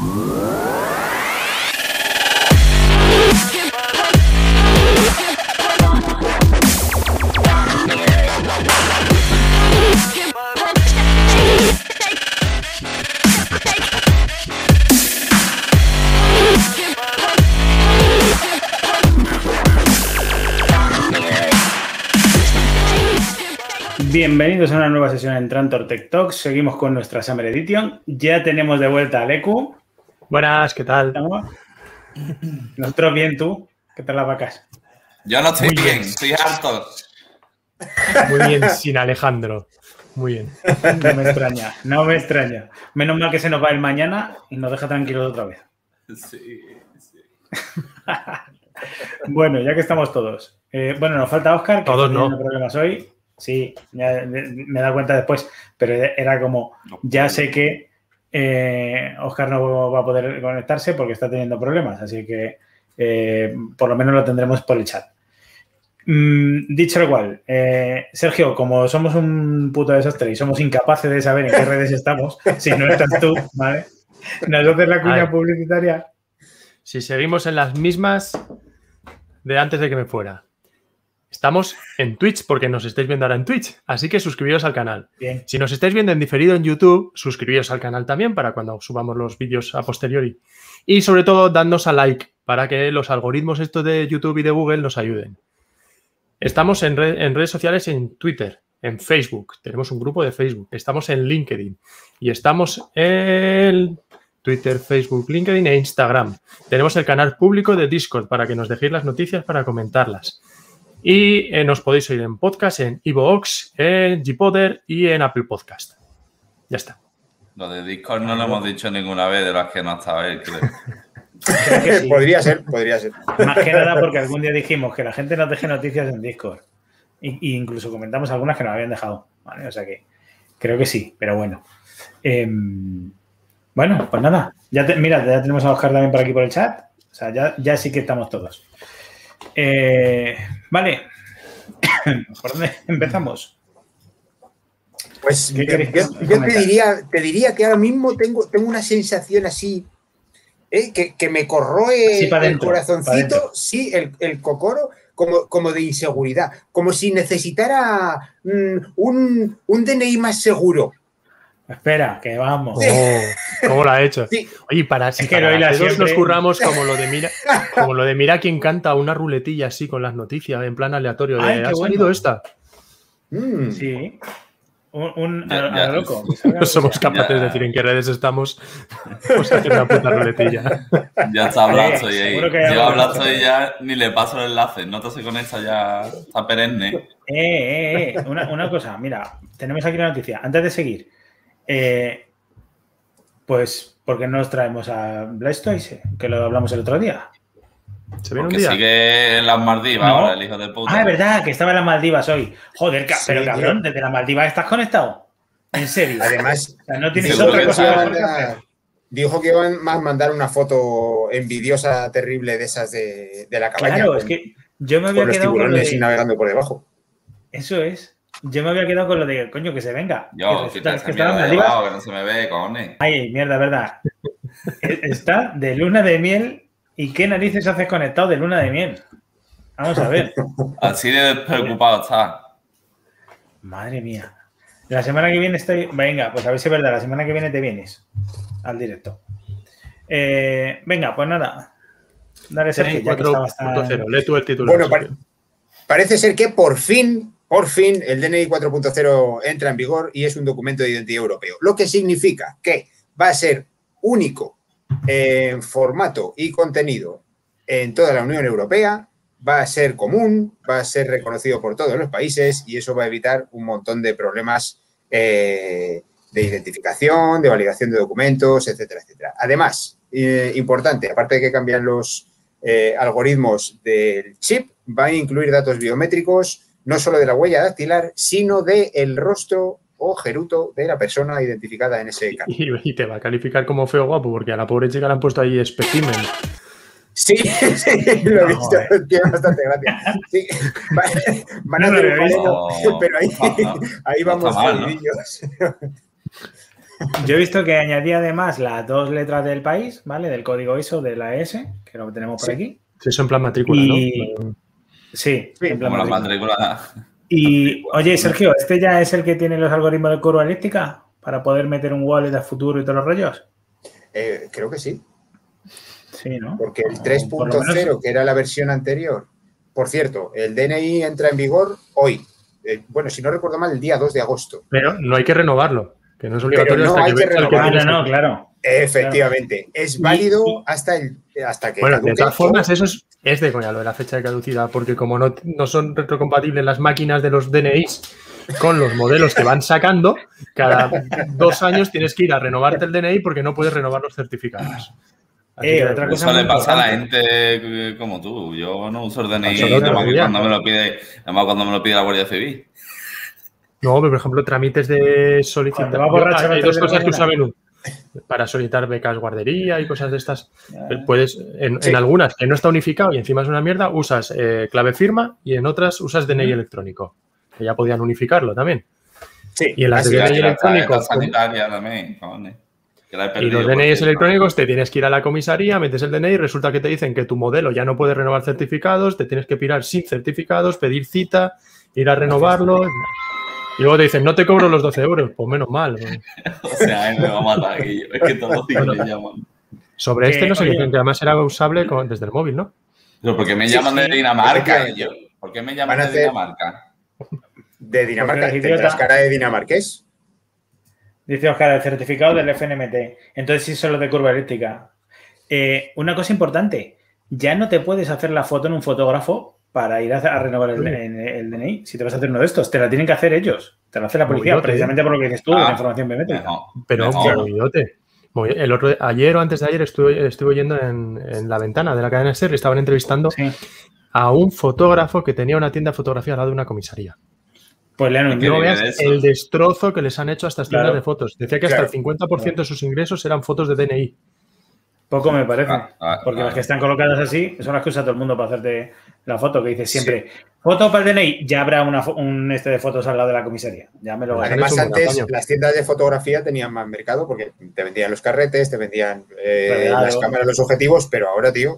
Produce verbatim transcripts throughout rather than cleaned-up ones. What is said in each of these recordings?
Bienvenidos a una nueva sesión en Trantor Tech Talks. Seguimos con nuestra Summer Edition. Ya tenemos de vuelta a Leku. Buenas, ¿qué tal? ¿Estamos? Nosotros bien, ¿tú? ¿Qué tal las vacas? Yo no estoy Muy bien, bien. estoy harto. Muy bien, sin Alejandro. Muy bien. No me extraña, no me extraña. Menos mal que se nos va el mañana y nos deja tranquilos otra vez. Sí, sí. Bueno, ya que estamos todos. Eh, bueno, nos falta Óscar, que Todos está teniendo no. problemas hoy. Sí, ya me he dado cuenta después, pero era como, ya sé que eh, Óscar no va a poder conectarse porque está teniendo problemas, así que eh, por lo menos lo tendremos por el chat. Mm, dicho lo cual, eh, Sergio, como somos un puto desastre y somos incapaces de saber en qué redes estamos, si no estás tú, ¿vale? Nos haces la cuña publicitaria. Si seguimos en las mismas de antes de que me fuera. Estamos en Twitch porque nos estáis viendo ahora en Twitch, así que suscribiros al canal. Bien. Si nos estáis viendo en diferido en YouTube, suscribiros al canal también para cuando subamos los vídeos a posteriori. Y sobre todo, dadnos a like para que los algoritmos estos de YouTube y de Google nos ayuden. Estamos en, red, en redes sociales, en Twitter, en Facebook. Tenemos un grupo de Facebook. Estamos en LinkedIn. Y estamos en Twitter, Facebook, LinkedIn e Instagram. Tenemos el canal público de Discord para que nos dejéis las noticias para comentarlas. Y eh, nos podéis oír en podcast, en iVoox, en Gpoder y en Apple Podcast. Ya está. Lo de Discord no lo hemos dicho ninguna vez de las que no estaba él, creo. Creo que sí. Podría ser, podría ser. Más que nada porque algún día dijimos que la gente nos deje noticias en Discord. Y, y incluso comentamos algunas que nos habían dejado. ¿Vale? O sea que creo que sí, pero bueno. Eh, bueno, pues nada. Ya te, mira, ya tenemos a Óscar también por aquí por el chat. O sea, ya, ya sí que estamos todos. Eh, vale. ¿Por dónde empezamos? Pues ¿Qué yo, queréis yo- yo te comentar? diría, te diría que ahora mismo tengo, tengo una sensación así, ¿eh? que, que me corroe Así pa' el dentro, pa' corazoncito, dentro. sí, el, el cocoro, como, como de inseguridad, como si necesitara mm, un, un D N I más seguro. Espera, que vamos. Sí. Oh, ¿cómo lo ha hecho? Sí. Oye, para, si Es que para Loila todos siempre- nos curramos como lo de mira, como lo de mira quién canta, una ruletilla así con las noticias en plan aleatorio. De, Ay, qué ¿ha bueno. salido esta? Mm. Sí. Un, un Ya, a, a ya. lo loco. que salga No lo que somos sea. capaces Ya. de decir en qué redes estamos. Vamos a hacer una puta ruletilla. Ya está hablando Eh, y ahí. seguro que hay Yo algo hablando que- y ya ni le paso el enlace. No te se conecta ya, está perenne. Eh, eh, eh. Una, una cosa, mira, tenemos aquí la noticia. Antes de seguir, eh, pues, ¿por qué no nos traemos a Blastoise? Que lo hablamos el otro día. ¿Se viene un Porque día? sigue en las Maldivas No. ahora, el hijo de puta. Ah, es verdad, que estaba en las Maldivas hoy. Joder, ca- Sí, pero tío. cabrón, desde las Maldivas estás conectado. ¿En serio? Además, O sea, no tienes Seguro otra que cosa está. mejor que hacer. dijo que iban a mandar una foto envidiosa, terrible de esas de, de la cabaña. Claro, con, es que yo me había con los quedado con lo tiburones y de... navegando por debajo. Eso es. Yo me había quedado con lo de, coño, que se venga. Que Yo, resulta quita que esa está en las mierda de Maldivas. abajo, que no se me ve, cojones. Ay, mierda, verdad. Está de luna de miel. ¿Y qué narices haces conectado de luna de miel? Vamos a ver. Así de despreocupado está. Madre mía. La semana que viene estoy... Venga, pues a ver si es verdad. La semana que viene te vienes al directo. Eh, venga, pues nada. Dale, Sergio, ya que cuatro estabas punto tan- cero. Lee tú el título. Bueno, Sergio. pare- parece ser que por fin, por fin, el D N I cuatro punto cero entra en vigor y es un documento de identidad europeo. Lo que significa que va a ser único en formato y contenido en toda la Unión Europea, va a ser común, va a ser reconocido por todos los países y eso va a evitar un montón de problemas eh, de identificación, de validación de documentos, etcétera, etcétera. Además, eh, importante, aparte de que cambian los eh, algoritmos del chip, va a incluir datos biométricos, no solo de la huella dactilar, sino del rostro o jeruto de la persona identificada en ese caso. Y, y te va a calificar como feo guapo, porque a la pobre chica le han puesto ahí espécimen. Sí, sí, lo he No, visto, joder. tiene bastante gracia. Sí, van, van a No lo hacer había un visto. modelo, pero ahí, No, no, ahí no vamos está mal, ¿no? jodidillos. Yo he visto que añadía además las dos letras del país, ¿vale? Del código I S O de la E S, que lo tenemos por Sí. aquí. Sí, eso en plan matrícula, Y- ¿no? Sí, Sí, en plan Como la matrícula. matrícula. Y, oye, Sergio, ¿este ya es el que tiene los algoritmos de curva elíptica para poder meter un wallet a futuro y todos los rollos? Eh, creo que sí, Sí, ¿no? porque el O tres por lo punto cero, menos- que era la versión anterior. Por cierto, el D N I entra en vigor hoy. Eh, bueno, si no recuerdo mal, el día dos de agosto. Pero no hay que renovarlo, que no es obligatorio no hasta hay que que vence el renovarlo. Ah, no, tienes no, aquí. claro. Efectivamente, es válido Y- hasta, el, hasta que Bueno, de caduque. todas formas, eso es, es de coña lo de la fecha de caducidad, porque como no, no son retrocompatibles las máquinas de los D N Is con los modelos que van sacando, cada dos años tienes que ir a renovarte el D N I porque no puedes renovar los certificados. Así Eh, que, otra cosa Eso le muy pasa a la importante. gente como tú. Yo no uso el D N I, Solo nada más que seguridad, cuando me claro. lo pide, nada más cuando me lo pide la Guardia Civil. No, pero por ejemplo, trámites de solicitar. Cuando va borracho a las Hay tres dos de la cosas que mañana. usa menú. Para solicitar becas guardería y cosas de estas. Ya. Puedes, en, Sí. en algunas que no está unificado y encima es una mierda, usas eh, clave firma y en otras usas D N I Ujú. electrónico. Que ya podían unificarlo también. Sí, Y en las así de es. D N I Y la electrónico. tarjeta sanitaria también, cojones. Que la he Y perdido, los por D N Is cierto. electrónicos te tienes que ir a la comisaría, metes el D N I, resulta que te dicen que tu modelo ya no puede renovar certificados, te tienes que pirar sin certificados, pedir cita, ir a renovarlo. Y luego te dicen, no te cobro los doce euros. Pues menos mal. O sea, él me va a matar aquí. Es que todos los días le llaman. Sobre Que, este no sé qué oye, tienen, que además era usable con- desde el móvil, ¿no? Pero ¿por qué me Sí, llaman de sí, Dinamarca efectivamente. ellos? ¿Por qué me llaman Van a de hacer- Dinamarca? De Dinamarca. Porque eres ¿Tendrás idiota. cara de dinamarqués? Dice Oscar, el certificado del F N M T. Entonces sí son los de curva elíptica. Eh, una cosa importante, ya no te puedes hacer la foto en un fotógrafo para ir a, a renovar el, el- el D N I. Si te vas a hacer uno de estos, te la tienen que hacer ellos. Te la hace la policía, Movidote, precisamente por lo que dices tú, de Ah, la información biométrica. Mejor, Pero mejor. movidote. Movi- El otro, ayer o antes de ayer estuve, estuve oyendo en, en la ventana de la cadena SER y estaban entrevistando Sí. a un fotógrafo que tenía una tienda de fotografía al lado de una comisaría. Pues le han ¿Y qué hundido. No vive veas de eso? el destrozo que les han hecho a estas tiendas Claro. de fotos. Decía que hasta Claro. el cincuenta por ciento de sus ingresos eran fotos de D N I. Poco me parece. Ah, ah, porque ah. las que están colocadas así son las que usa todo el mundo para hacerte la foto, que dice siempre, foto para el D N I, ya habrá una, fo- un este de fotos al lado de la comisaría. Ya me lo Pues gané. han Además, hecho un buen antes apaño. las tiendas de fotografía tenían más mercado porque te vendían los carretes, te vendían eh, Revelado. las cámaras, los objetivos, pero ahora, tío,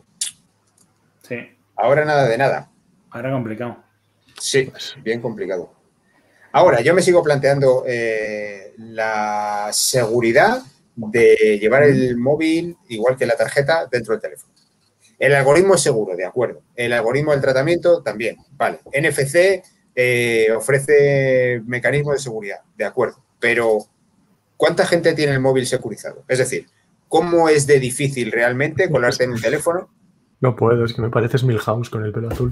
Sí, ahora nada de nada. ahora complicado. Sí, bien complicado. Ahora, yo me sigo planteando eh, la seguridad de llevar el móvil, igual que la tarjeta, dentro del teléfono. El algoritmo es seguro, de acuerdo. El algoritmo del tratamiento también, vale. N F C eh, ofrece mecanismos de seguridad, de acuerdo. Pero, ¿cuánta gente tiene el móvil securizado? Es decir, ¿cómo es de difícil realmente colarte en un teléfono? No puedo, es que me pareces Milhouse con el pelo azul.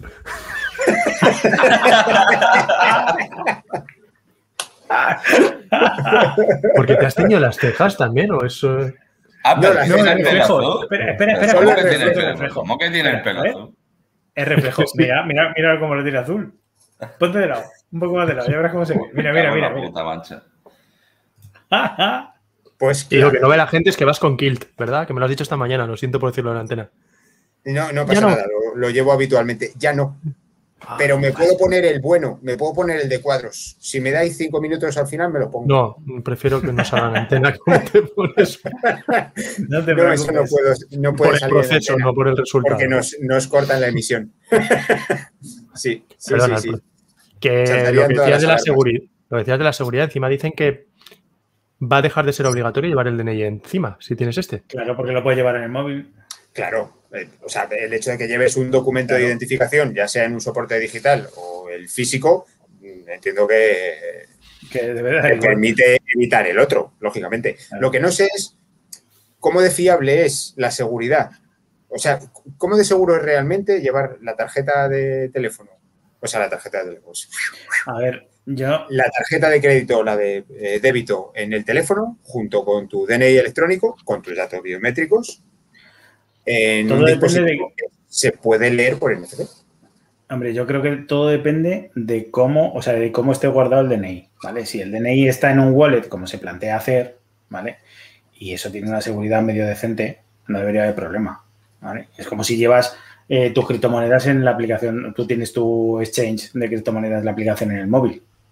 Porque te has teñido las cejas también, o eso. Ah, No, pero las- tiene no, el el pelo reflejo. azul. Espera, espera, espera, ¿Cómo espera, que espera, tiene el espera, pelo? reflejo. ¿Cómo que tiene el Espera, pelo ¿eh? azul? Es reflejo. Mira, mira, mira cómo lo tiene azul. Ponte de lado, un poco más de lado, ya verás cómo se ve. Mira, mira, Cago en mira. la mira. puta mancha. Pues Y lo claro, que no ve la gente es que vas con kilt, ¿verdad? Que me lo has dicho esta mañana, lo siento por decirlo en la antena. no, no pasa Ya no. nada, lo, lo llevo habitualmente. Ya no. Pero me puedo poner el bueno, me puedo poner el de cuadros. Si me dais cinco minutos al final, me lo pongo. No, prefiero que no salga en antena como te pones No te No, eso no preocupes. puedo, no puede por el salir en proceso, antena, no por el resultado. porque nos, nos cortan la emisión. sí, sí, Perdona, sí, sí. Que Saltarían lo que todas decías las de la alarmas. seguridad, lo que decías de la seguridad, encima dicen que va a dejar de ser obligatorio llevar el D N I encima, si tienes este. Claro, porque lo puedes llevar en el móvil. Claro, eh, o sea, el hecho de que lleves un documento Claro. de identificación, ya sea en un soporte digital o el físico, mm, entiendo que, Que debe de dar que igual. permite evitar el otro, lógicamente. Claro. Lo que no sé es cómo de fiable es la seguridad. O sea, ¿cómo de seguro es realmente llevar la tarjeta de teléfono? O sea, la tarjeta de teléfono. A ver, yo. La tarjeta de crédito o la de eh, débito en el teléfono, junto con tu D N I electrónico, con tus datos biométricos, en Todo un depende dispositivo que se puede leer por N F C. Hombre, yo creo que todo depende de cómo, o sea, de cómo esté guardado el D N I, ¿vale? Si el D N I está en un wallet, como se plantea hacer, ¿vale? Y eso tiene una seguridad medio decente, no debería haber problema, ¿vale? Es como si llevas eh, tus criptomonedas en la aplicación, tú tienes tu exchange de criptomonedas en la aplicación en el móvil,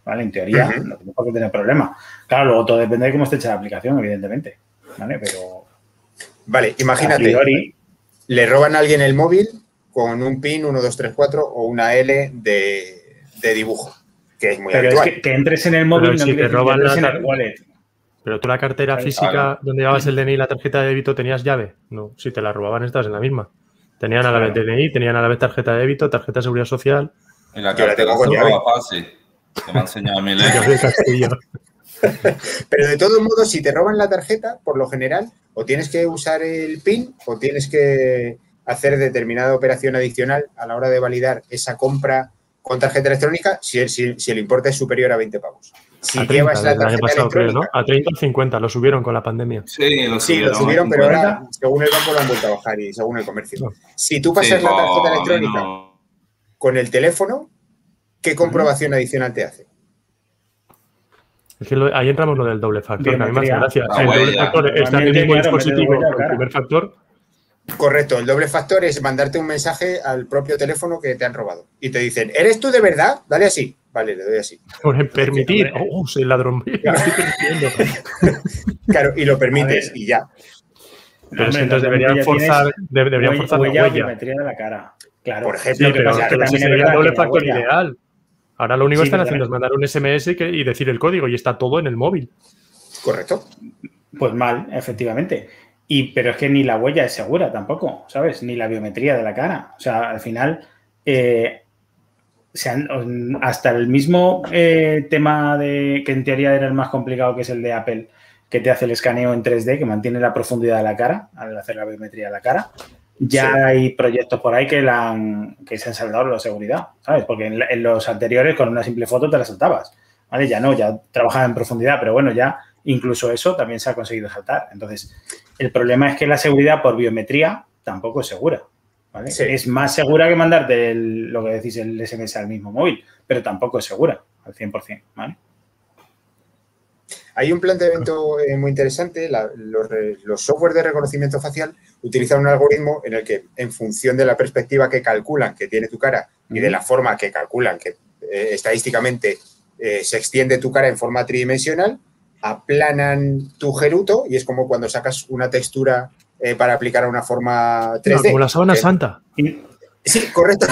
¿vale? En teoría, Uh-huh. no tengo por qué tener problema. Claro, luego todo depende de cómo esté hecha la aplicación, evidentemente, ¿vale? Pero... Vale, a imagínate, priori, le roban a alguien el móvil con un PIN uno dos tres cuatro o una L de, de dibujo, que es muy pero habitual. es que, que entres en el móvil Pero no si quiere te decir que roban entres la en el tar- wallet. Pero tú la cartera Claro, física claro. donde llevabas el D N I y la tarjeta de débito, ¿tenías llave? No, si te la robaban estás en la misma. Tenían a la vez Claro. D N I, tenían a la vez tarjeta de débito, tarjeta de seguridad social. Y la Yo la cartera tengo con se llave. roba fácil. Que me ha enseñado mi Llave de Castillo. Pero de todos modos, si te roban la tarjeta, por lo general, o tienes que usar el PIN o tienes que hacer determinada operación adicional a la hora de validar esa compra con tarjeta electrónica si el, si, si el importe es superior a veinte pavos. Si A treinta, llevas la desde el año tarjeta pasado, creo, electrónica... ¿no? A treinta o cincuenta, lo subieron con la pandemia. Sí, lo Sí, subieron. lo subieron, a pero cincuenta. ahora, según el banco, lo han vuelto a bajar y según el comercio. No. Si tú Sí, pasas la pues, tarjeta a mí electrónica no- con el teléfono, ¿qué comprobación adicional te hace? Es que lo- ahí entramos lo del doble factor, que a mí me hace Biometría. gracia. La El doble huella. factor está en el Normalmente, mismo claro, dispositivo metes huella o que el cara. primer factor. Correcto, el doble factor es mandarte un mensaje al propio teléfono que te han robado. Y te dicen, ¿eres tú de verdad? Dale así. Vale, le doy así. Por permitir. hombre. Oh, soy ladrón. Me estoy permitiendo. Claro, y lo permites A ver. y ya. Pero es Hombre, que entonces normalmente deberían ya forzar, tienes de- deberían huella- forzar la huella o huella. biometría de la cara. Claro. Por Sí, ejemplo, Lo que pero, pasa es que pero si también es sería el verdad doble que la factor huella- ideal. Ahora lo único que Sí, están pero haciendo también- es mandar un S M S que- y decir el código y está todo en el móvil. Correcto. Pues mal, efectivamente. Y, pero es que ni la huella es segura tampoco, ¿sabes? Ni la biometría de la cara. O sea, al final, eh, se han- hasta el mismo eh, tema de que en teoría era el más complicado, que es el de Apple, que te hace el escaneo en tres D, que mantiene la profundidad de la cara, al hacer la biometría de la cara. Ya Sí. hay proyectos por ahí que, la han- que se han saltado la seguridad, ¿sabes? Porque en, la- en los anteriores con una simple foto te la saltabas, ¿vale? Ya no, ya trabajaba en profundidad, pero bueno, ya incluso eso también se ha conseguido saltar. Entonces, el problema es que la seguridad por biometría tampoco es segura, ¿vale? Sí. Es más segura que mandarte el- lo que decís, el S M S al mismo móvil, pero tampoco es segura al cien por ciento, ¿vale? Hay un planteamiento eh, muy interesante. La- los, re- los software de reconocimiento facial utilizan un algoritmo en el que, en función de la perspectiva que calculan que tiene tu cara y de la forma que calculan que eh, estadísticamente eh, se extiende tu cara en forma tridimensional, aplanan tu geruto y es como cuando sacas una textura eh, para aplicar a una forma tres D. Como la sábana Eh, santa. Y, Sí, correcto.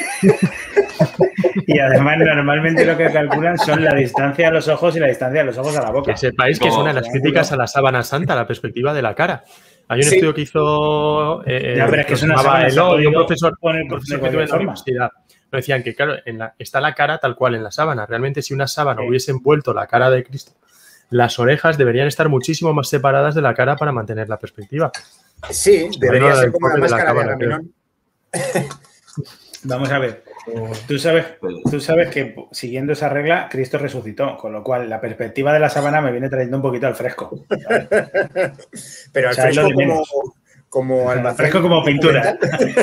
y además, normalmente lo que calculan son la distancia a los ojos y la distancia de los ojos a la boca. Que sepáis que es una de las críticas a la sábana santa, la perspectiva de la cara. Hay un Sí. estudio que hizo eh, Ya, pero es que que es se una llamaba sábana, se ha Eloy, un podido profesor, poner un de profesor que cualquier tuve en la forma. universidad. Nos decían que, claro, en la- está la cara tal cual en la sábana. Realmente, si una sábana Sí. hubiese envuelto la cara de Cristo, las orejas deberían estar muchísimo más separadas de la cara para mantener la perspectiva. Sí, debería Bueno, ser el como la enfoque de la máscara de cámara, creo. Agamenón. Vamos a ver. Tú sabes, tú sabes que siguiendo esa regla, Cristo resucitó, con lo cual la perspectiva de la sábana me viene trayendo un poquito al fresco, ¿sabes? Pero al O sea, es lo fresco de como, menos. como Al almacén fresco como pintura.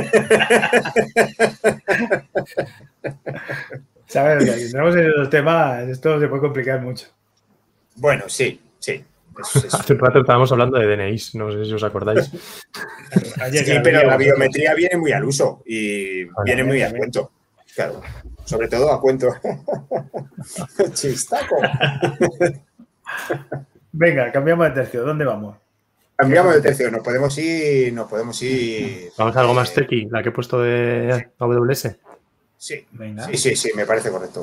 documental. ¿Sabes? Si entramos en los temas, esto se puede complicar mucho. Bueno, sí, sí. Es- es- Hace un rato estábamos hablando de D N Is, no sé si os acordáis. Oye, Sí, que pero había la vosotros. biometría viene muy al uso y viene muy a también. cuento. Claro, sobre todo a cuento. Chistaco. Venga, cambiamos de tercio. ¿Dónde vamos? Cambiamos de tercio, nos podemos ir, nos podemos ir. Vamos a algo más eh, techy, la que he puesto de A W S. Sí, Venga. sí, sí, sí, me parece correcto.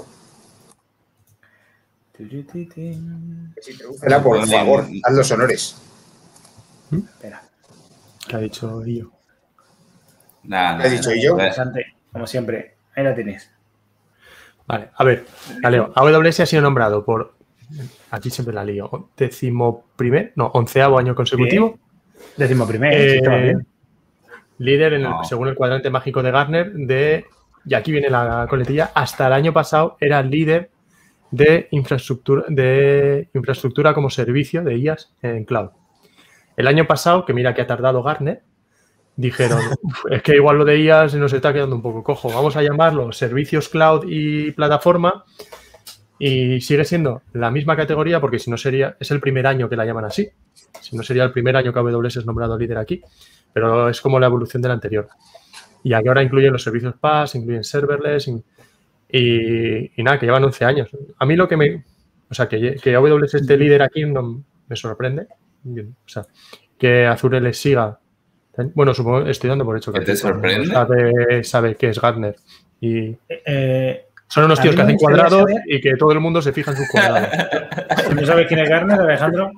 Introdúcela, por favor, haz los honores. Espera. ¿Qué ha dicho yo? Nada, ¿Qué has dicho? ¿Y yo? Interesante, como siempre. Ahí la tienes. Vale, a ver, la leo. A W S ha sido nombrado por, aquí siempre la lío, décimo primer, no, onceavo año consecutivo. Décimo primero. Eh, sí, estaba bien. líder, en el- No. según el cuadrante mágico de Gartner, de, y aquí viene la coletilla, hasta el año pasado era líder de infraestructura, de infraestructura como servicio de I A S en cloud. El año pasado, que mira que ha tardado Gartner, dijeron, "Uf, es que igual lo de I A S nos está quedando un poco cojo, vamos a llamarlo servicios cloud y plataforma, y sigue siendo la misma categoría porque si no sería, es el primer año que la llaman así, si no sería el primer año que A W S es nombrado líder aquí, pero es como la evolución del anterior. Y aquí ahora incluyen los servicios PaaS, incluyen serverless, in- Y, y nada, que llevan once años. A mí lo que me... O sea, que, que A W S esté líder aquí no me sorprende. O sea, que Azure les siga. Bueno, supongo, estoy dando por hecho que... ¿Qué te sorprende? Sabe, sabe que es Gartner. Y Eh, son unos tíos que hacen gustaría cuadrados saber... y que todo el mundo se fija en sus cuadrados. ¿No sabes quién es Gartner, Alejandro?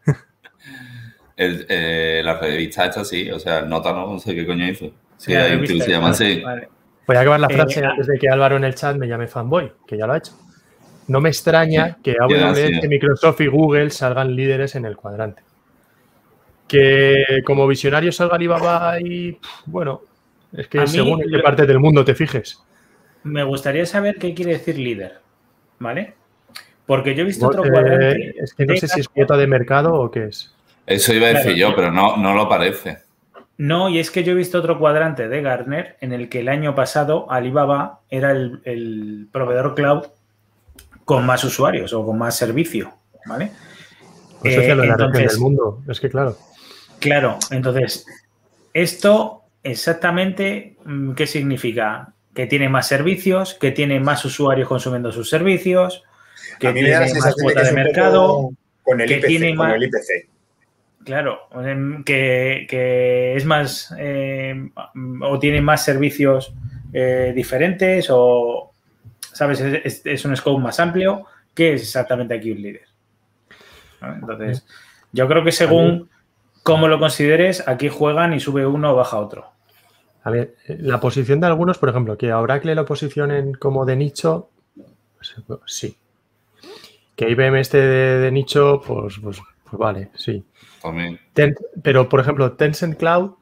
El, eh, la revista esta sí, o sea, Nota no, no sé qué coño hizo. Sí, La hay un revista, tío que se llama vale, así. vale. Voy a acabar la frase Eh, antes de que Álvaro en el chat me llame fanboy, que ya lo ha hecho. No me extraña que A W S, Ya, sí. Microsoft y Google salgan líderes en el cuadrante. Que como visionario salga Alibaba y, bueno, es que A mí, según en qué lo- parte del mundo te fijes. Me gustaría saber qué quiere decir líder, ¿vale? Porque yo he visto otro Eh, cuadrante. es que no de sé si es Gartner. cuota de mercado o qué es. Eso iba a decir Claro. yo, pero no, no lo parece. No, y es que yo he visto otro cuadrante de Gartner en el que el año pasado Alibaba era el, el proveedor cloud con más usuarios o con más servicio, ¿vale? Pues eso Eh, es lo de la región entonces, del mundo. Es que claro. claro, entonces, esto exactamente, mm, ¿qué significa? Que tiene más servicios, que tiene más usuarios consumiendo sus servicios, que A mí me da la tiene más sensación de cuota que de es un mercado, poco con el que I P C, tiene como más- el I P C. claro, em, que, que es más eh, o tiene más servicios eh, diferentes o, ¿sabes? Es, es- es un scope más amplio que es exactamente aquí un líder. ¿Vale? Entonces, yo creo que según cómo lo consideres, aquí juegan y sube uno o baja otro. A ver, la posición de algunos, por ejemplo, que a Oracle lo posicionen como de nicho, pues, sí. Que I B M esté de, de nicho, pues, pues, pues vale, sí. También. Ten- pero, por ejemplo, Tencent Cloud,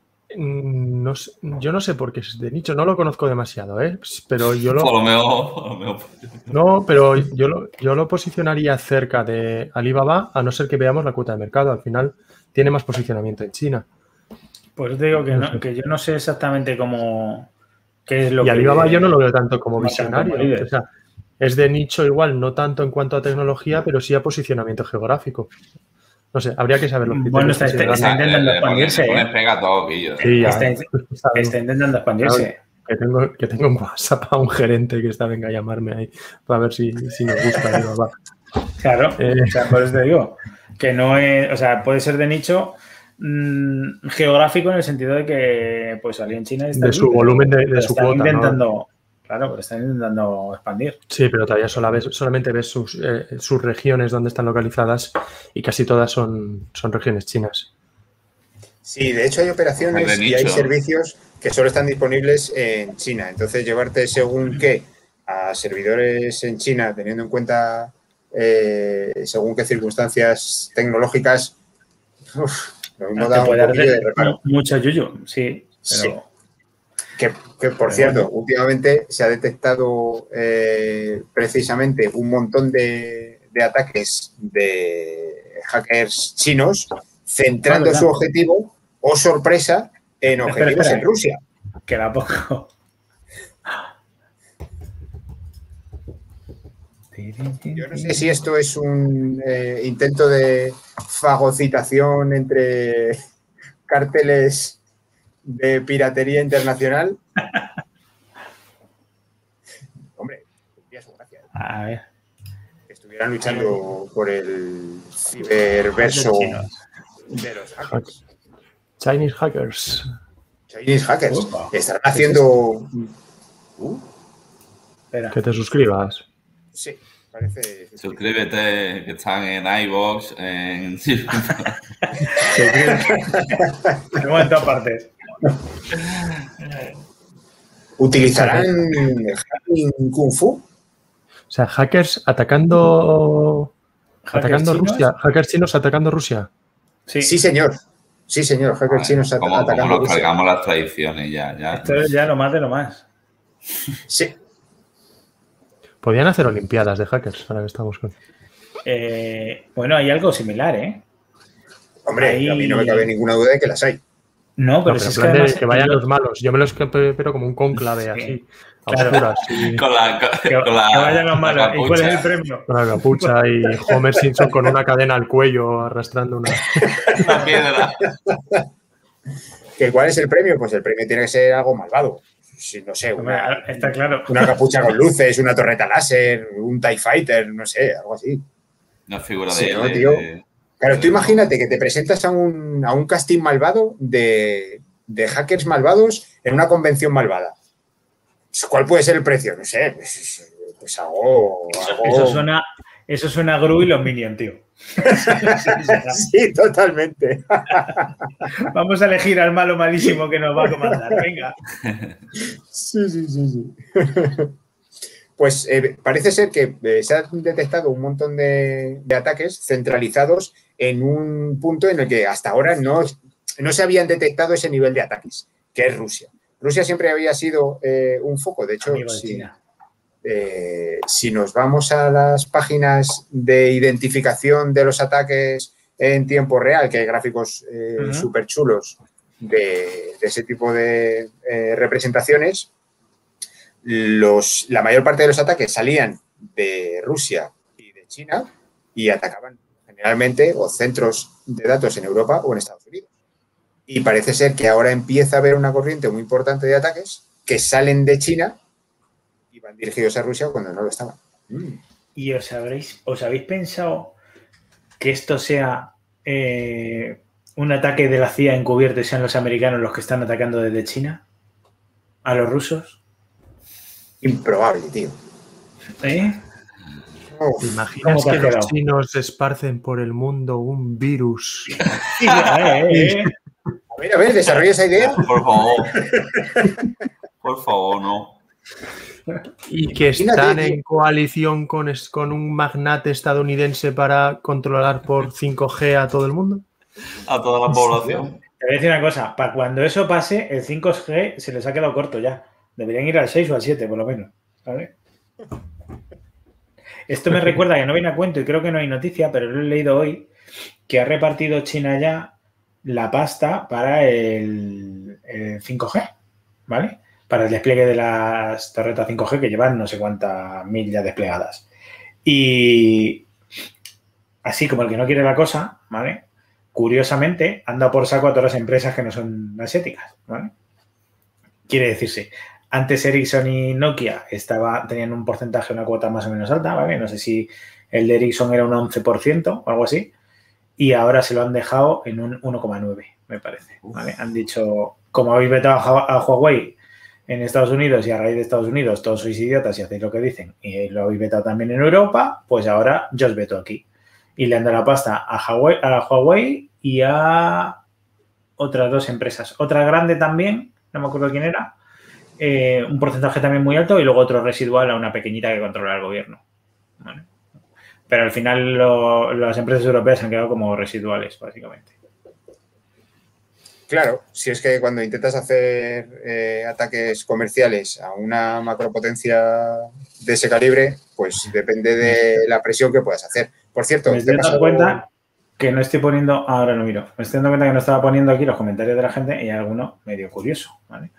mm, no sé- yo no sé por qué es de nicho, no lo conozco demasiado, ¿eh? Pero yo Por lo, lo mejor, por lo mejor. no, pero yo lo, yo lo posicionaría cerca de Alibaba, a no ser que veamos la cuota de mercado. Al final tiene más posicionamiento en China. Pues te digo que, No no- sé. que yo no sé exactamente cómo qué es lo Y que Alibaba yo no lo veo tanto como marcan visionario. como líder. O sea, es de nicho igual, no tanto en cuanto a tecnología, pero sí a posicionamiento geográfico. No sé, habría que saber los Bueno, criterios. está- que se está- dan. está intentando Le pones- expandirse, le pones ¿eh? pega a todo, Guillo. Sí, ya, está- sabemos. Está intentando expandirse. Que tengo, que tengo en WhatsApp a un gerente que está, venga a llamarme ahí para ver si, si nos gusta Alibaba. Claro, Eh. o sea, por eso te digo que no es, o sea, puede ser de nicho mmm, geográfico en el sentido de que, pues, alguien en China está De aquí, su pero- volumen de- de pero su están cuota, ¿no? intentando, claro, pero están intentando expandir. Sí, pero todavía sola ves- solamente ves sus, eh, sus regiones donde están localizadas y casi todas son, son regiones chinas. Sí, de hecho hay operaciones Es de y hay nicho. servicios que solo están disponibles en China. Entonces, llevarte según qué a servidores en China, teniendo en cuenta eh, según qué circunstancias tecnológicas, uf, lo mismo Te da un puede dar poquillo de de- reparo. mucho yuyu, sí, pero Sí. Que, que, por Pero cierto, bueno. últimamente se ha detectado eh, precisamente un montón de, de ataques de hackers chinos centrando Ah, ¿verdad? su objetivo, o sorpresa, en Espera, objetivos espera. en Rusia. que la pongo. Yo no sé si esto es un eh, intento de fagocitación entre cárteles de piratería internacional. Hombre, tendría su gracia, ¿eh? A ver. Que estuvieran luchando por el ciberverso Chinos. de los hackers. Chinese hackers. Chinese hackers. Upa. Estarán haciendo... Uh, Espera. Que te suscribas. sí, parece... Suscríbete, que están en iVoox, en... Tenemos en todas partes. ¿Utilizarán hacking Kung Fu? O sea, hackers atacando, atacando chinos. Rusia. Hackers chinos atacando Rusia. Sí, Sí, señor. Sí, señor. Hackers chinos at- como, como atacando nos Rusia. cargamos las tradiciones ya. ya. esto es ya lo más de lo más. Sí. Podían hacer olimpiadas de hackers, ahora que estamos con... Eh, bueno, hay algo similar, ¿eh? Hombre, Ahí- a mí no me cabe ninguna duda de que las hay. No, No, pero, pero si en es que plan de además que vayan yo- los malos. Yo me los pero como un cónclave Sí, así, a claro. oscuras, y Con la, con, que, con la, que vayan los la malos. ¿Y cuál es el capucha. premio? con la capucha y Homer Simpson con una cadena al cuello arrastrando una... Una piedra. ¿Que ¿Cuál es el premio? Pues el premio tiene que ser algo malvado. sí, no sé, una, está claro. Una capucha con luces, una torreta láser, un TIE Fighter, no sé, algo así. Una figura sí, de, ¿no, de, tío? de... Claro, tú imagínate que te presentas a un, a un casting malvado de, de hackers malvados en una convención malvada. ¿Cuál puede ser el precio? No sé, pues, pues algo, algo... Eso suena, eso suena a Gru y los Minions, tío. Sí, totalmente. Vamos a elegir al malo malísimo que nos va a comandar, venga. Sí, sí, sí, sí. Pues eh, parece ser que eh, se han detectado un montón de, de ataques centralizados en un punto en el que hasta ahora no, no se habían detectado ese nivel de ataques, que es Rusia. Rusia siempre había sido eh, un foco, de hecho, Amigo de si, China. Eh, si nos vamos a las páginas de identificación de los ataques en tiempo real, que hay gráficos eh, uh-huh. súper chulos de, de ese tipo de eh, representaciones, los, la mayor parte de los ataques salían de Rusia y de China y atacaban generalmente o centros de datos en Europa o en Estados Unidos. Y parece ser que ahora empieza a haber una corriente muy importante de ataques que salen de China y van dirigidos a Rusia cuando no lo estaban. Mm. ¿Y os habréis, os habéis pensado que esto sea eh, un ataque de la C I A encubierto y sean los americanos los que están atacando desde China a los rusos? Improbable, tío. ¿Eh? ¿Te imaginas que los chinos esparcen por el mundo un virus? Sí, eh, eh. A ver, a ver, desarrolla esa idea. Por favor. Por favor, no. Y que están en coalición con, con un magnate estadounidense para controlar por cinco G a todo el mundo. A toda la población. Te voy a decir una cosa, para cuando eso pase, el cinco G se les ha quedado corto ya. Deberían ir al seis o al siete, por lo menos. ¿Vale? Esto me recuerda que no viene a cuento y creo que no hay noticia, pero lo he leído hoy, que ha repartido China ya la pasta para el, el cinco G, ¿vale? Para el despliegue de las torretas cinco G que llevan no sé cuántas mil ya desplegadas. Y así como el que no quiere la cosa, ¿vale? Curiosamente, anda por saco a todas las empresas que no son asiáticas, ¿vale? Quiere decirse, antes Ericsson y Nokia estaba, tenían un porcentaje, una cuota más o menos alta, ¿vale? No sé si el de Ericsson era un once por ciento o algo así, y ahora se lo han dejado en un uno coma nueve, me parece, ¿vale? Han dicho, como habéis vetado a Huawei en Estados Unidos y a raíz de Estados Unidos todos sois idiotas y hacéis lo que dicen y lo habéis vetado también en Europa, pues ahora yo os veto aquí. Y le han dado la pasta a Huawei, a Huawei y a otras dos empresas. Otra grande también, no me acuerdo quién era, eh, un porcentaje también muy alto y luego otro residual a una pequeñita que controla el gobierno. ¿Vale? Pero al final lo, las empresas europeas han quedado como residuales, básicamente. Claro, si es que cuando intentas hacer eh, ataques comerciales a una macropotencia de ese calibre, pues depende de la presión que puedas hacer. Por cierto, me estoy dando pasado... cuenta que no estoy poniendo, ahora no miro, me estoy dando cuenta que no estaba poniendo aquí los comentarios de la gente y hay alguno medio curioso, ¿vale?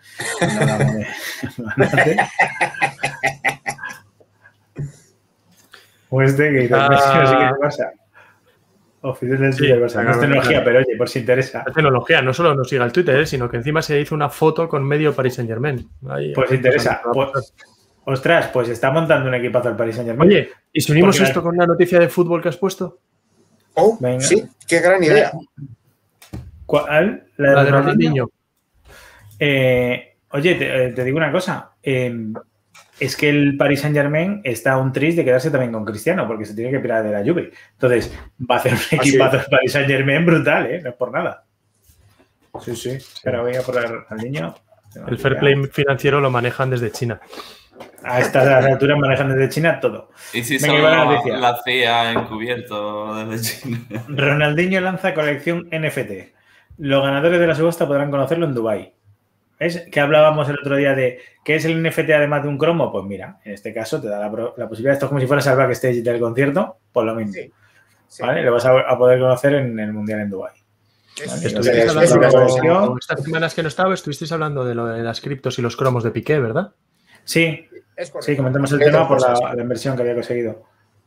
O este que dice, ah, Messi no sé qué pasa. Oficial del sí, Twitter, no es tecnología, pero oye, por si interesa. La tecnología no solo nos siga el Twitter, sino que encima se hizo una foto con medio Paris Saint-Germain. Pues interesa. Pues, ostras, pues está montando un equipazo el Paris Saint-Germain. Oye, ¿y si unimos Porque esto la... con una noticia de fútbol que has puesto? Oh, venga. Sí, qué gran idea. ¿Cuál? La, la de Ronaldinho. Eh, oye, te, te digo una cosa. Eh, es que el Paris Saint-Germain está un tris de quedarse también con Cristiano, porque se tiene que pirar de la Juve. Entonces, va a hacer un equipazo el Paris Saint-Germain brutal, ¿eh? No es por nada. Sí, sí. Pero voy a poner al niño. El fair play financiero lo manejan desde China. A estas alturas manejan desde China todo. ¿Y si solo la, la C I A encubierto desde China? Ronaldinho lanza colección N F T. Los ganadores de la subasta podrán conocerlo en Dubái. ¿Ves? Que hablábamos el otro día de ¿qué es el N F T además de un cromo? Pues mira, en este caso te da la, la posibilidad, esto es como si fueras al backstage del concierto, pues lo mismo. Sí, sí. ¿Vale? Lo vas a, a poder conocer en el Mundial en Dubái. ¿Vale? Estuvisteis hablando, estas semanas que no estaba, estuvisteis hablando de lo de las criptos y los cromos de Piqué, ¿verdad? Sí, sí, comentamos el tema por la, la inversión que había conseguido.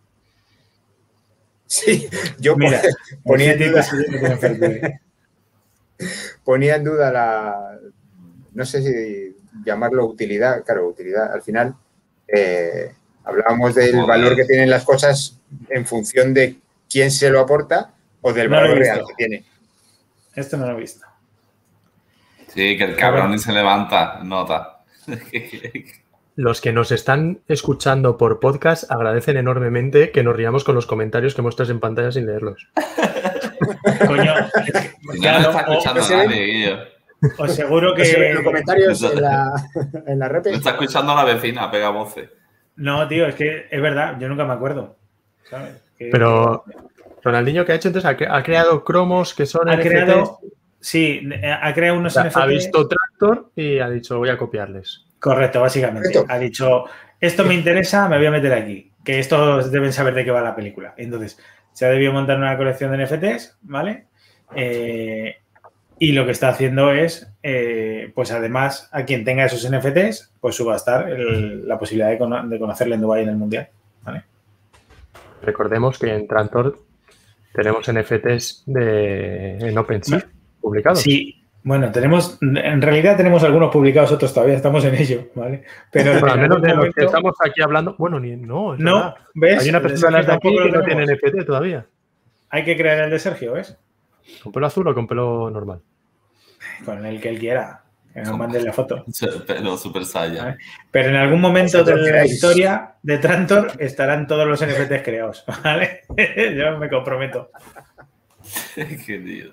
Sí, yo mira, ponía en duda, ponía en duda la, no sé si llamarlo utilidad, claro, utilidad, al final eh, hablábamos del Joder. valor que tienen las cosas en función de quién se lo aporta o del No lo he valor visto. real que tiene. Esto no lo he visto. Sí, que el cabrón ni se levanta, nota. Los que nos están escuchando por podcast agradecen enormemente que nos riamos con los comentarios que muestras en pantalla sin leerlos. Coño, es que, Si no claro, nos está escuchando o- nadie, Guillo. os seguro Pues en que... los comentarios en la, en la Lo repe. está escuchando la vecina, pega voces. No, tío, es que es verdad, yo nunca me acuerdo. ¿Sabes? Que- Pero Ronaldinho, ¿qué ha hecho entonces? Ha, cre- ha creado cromos que son Ha N F Ts. creado... Sí, ha creado O unos sea, N F Ts. ha visto Tractor y ha dicho, voy a copiarles. Correcto, básicamente. Correcto. Ha dicho, esto me interesa, me voy a meter aquí. Que estos deben saber de qué va la película. Entonces, se ha debido montar una colección de N F Ts, ¿vale? Eh, y lo que está haciendo es, eh, pues además, a quien tenga esos N F Ts, pues subastar el- la posibilidad de, cono- de conocerle en Dubái en el Mundial, ¿vale? Recordemos que en Tractor tenemos N F Ts de, en OpenSea publicados. Sí, bueno, tenemos, en realidad tenemos algunos publicados, otros todavía estamos en ello, ¿vale? Pero Bueno, al en menos algún de los momento- que estamos aquí hablando, bueno, ni, no, es No, verdad. ¿ves? Hay una El de persona de las de Sergio aquí tampoco que lo no tiene tenemos. N F T todavía. Hay que crear el de Sergio, ¿ves? ¿Con pelo azul o con pelo normal? Con el que él quiera, que nos Con- mande la foto. Pero Super Saiyan. Pero en algún momento de Vosotros la queráis. historia de Trantor estarán todos los N F Ts creados, ¿vale? Yo me comprometo. Qué tío.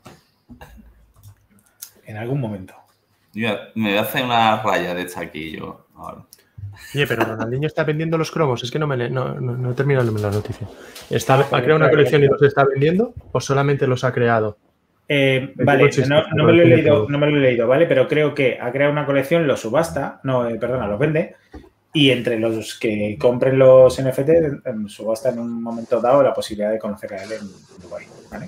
En algún momento. Mira, me voy a hacer una raya de chaquillo ahora. Oye, pero Ronaldinho está vendiendo los cromos. Es que no me le- no, no, no he terminado de leer la noticia. Está, Ah, ¿Ha joder, creado una claro, colección y claro. los está vendiendo o solamente los ha creado? Eh, Me vale, digo chistes, no, no pero me lo he tiene leído, todo. no me lo he leído, ¿vale? Pero creo que ha creado una colección, los subasta, no, eh, perdona, los vende, y entre los que compren los N F T, em, subasta en un momento dado la posibilidad de conocer a él en Dubái, ¿vale?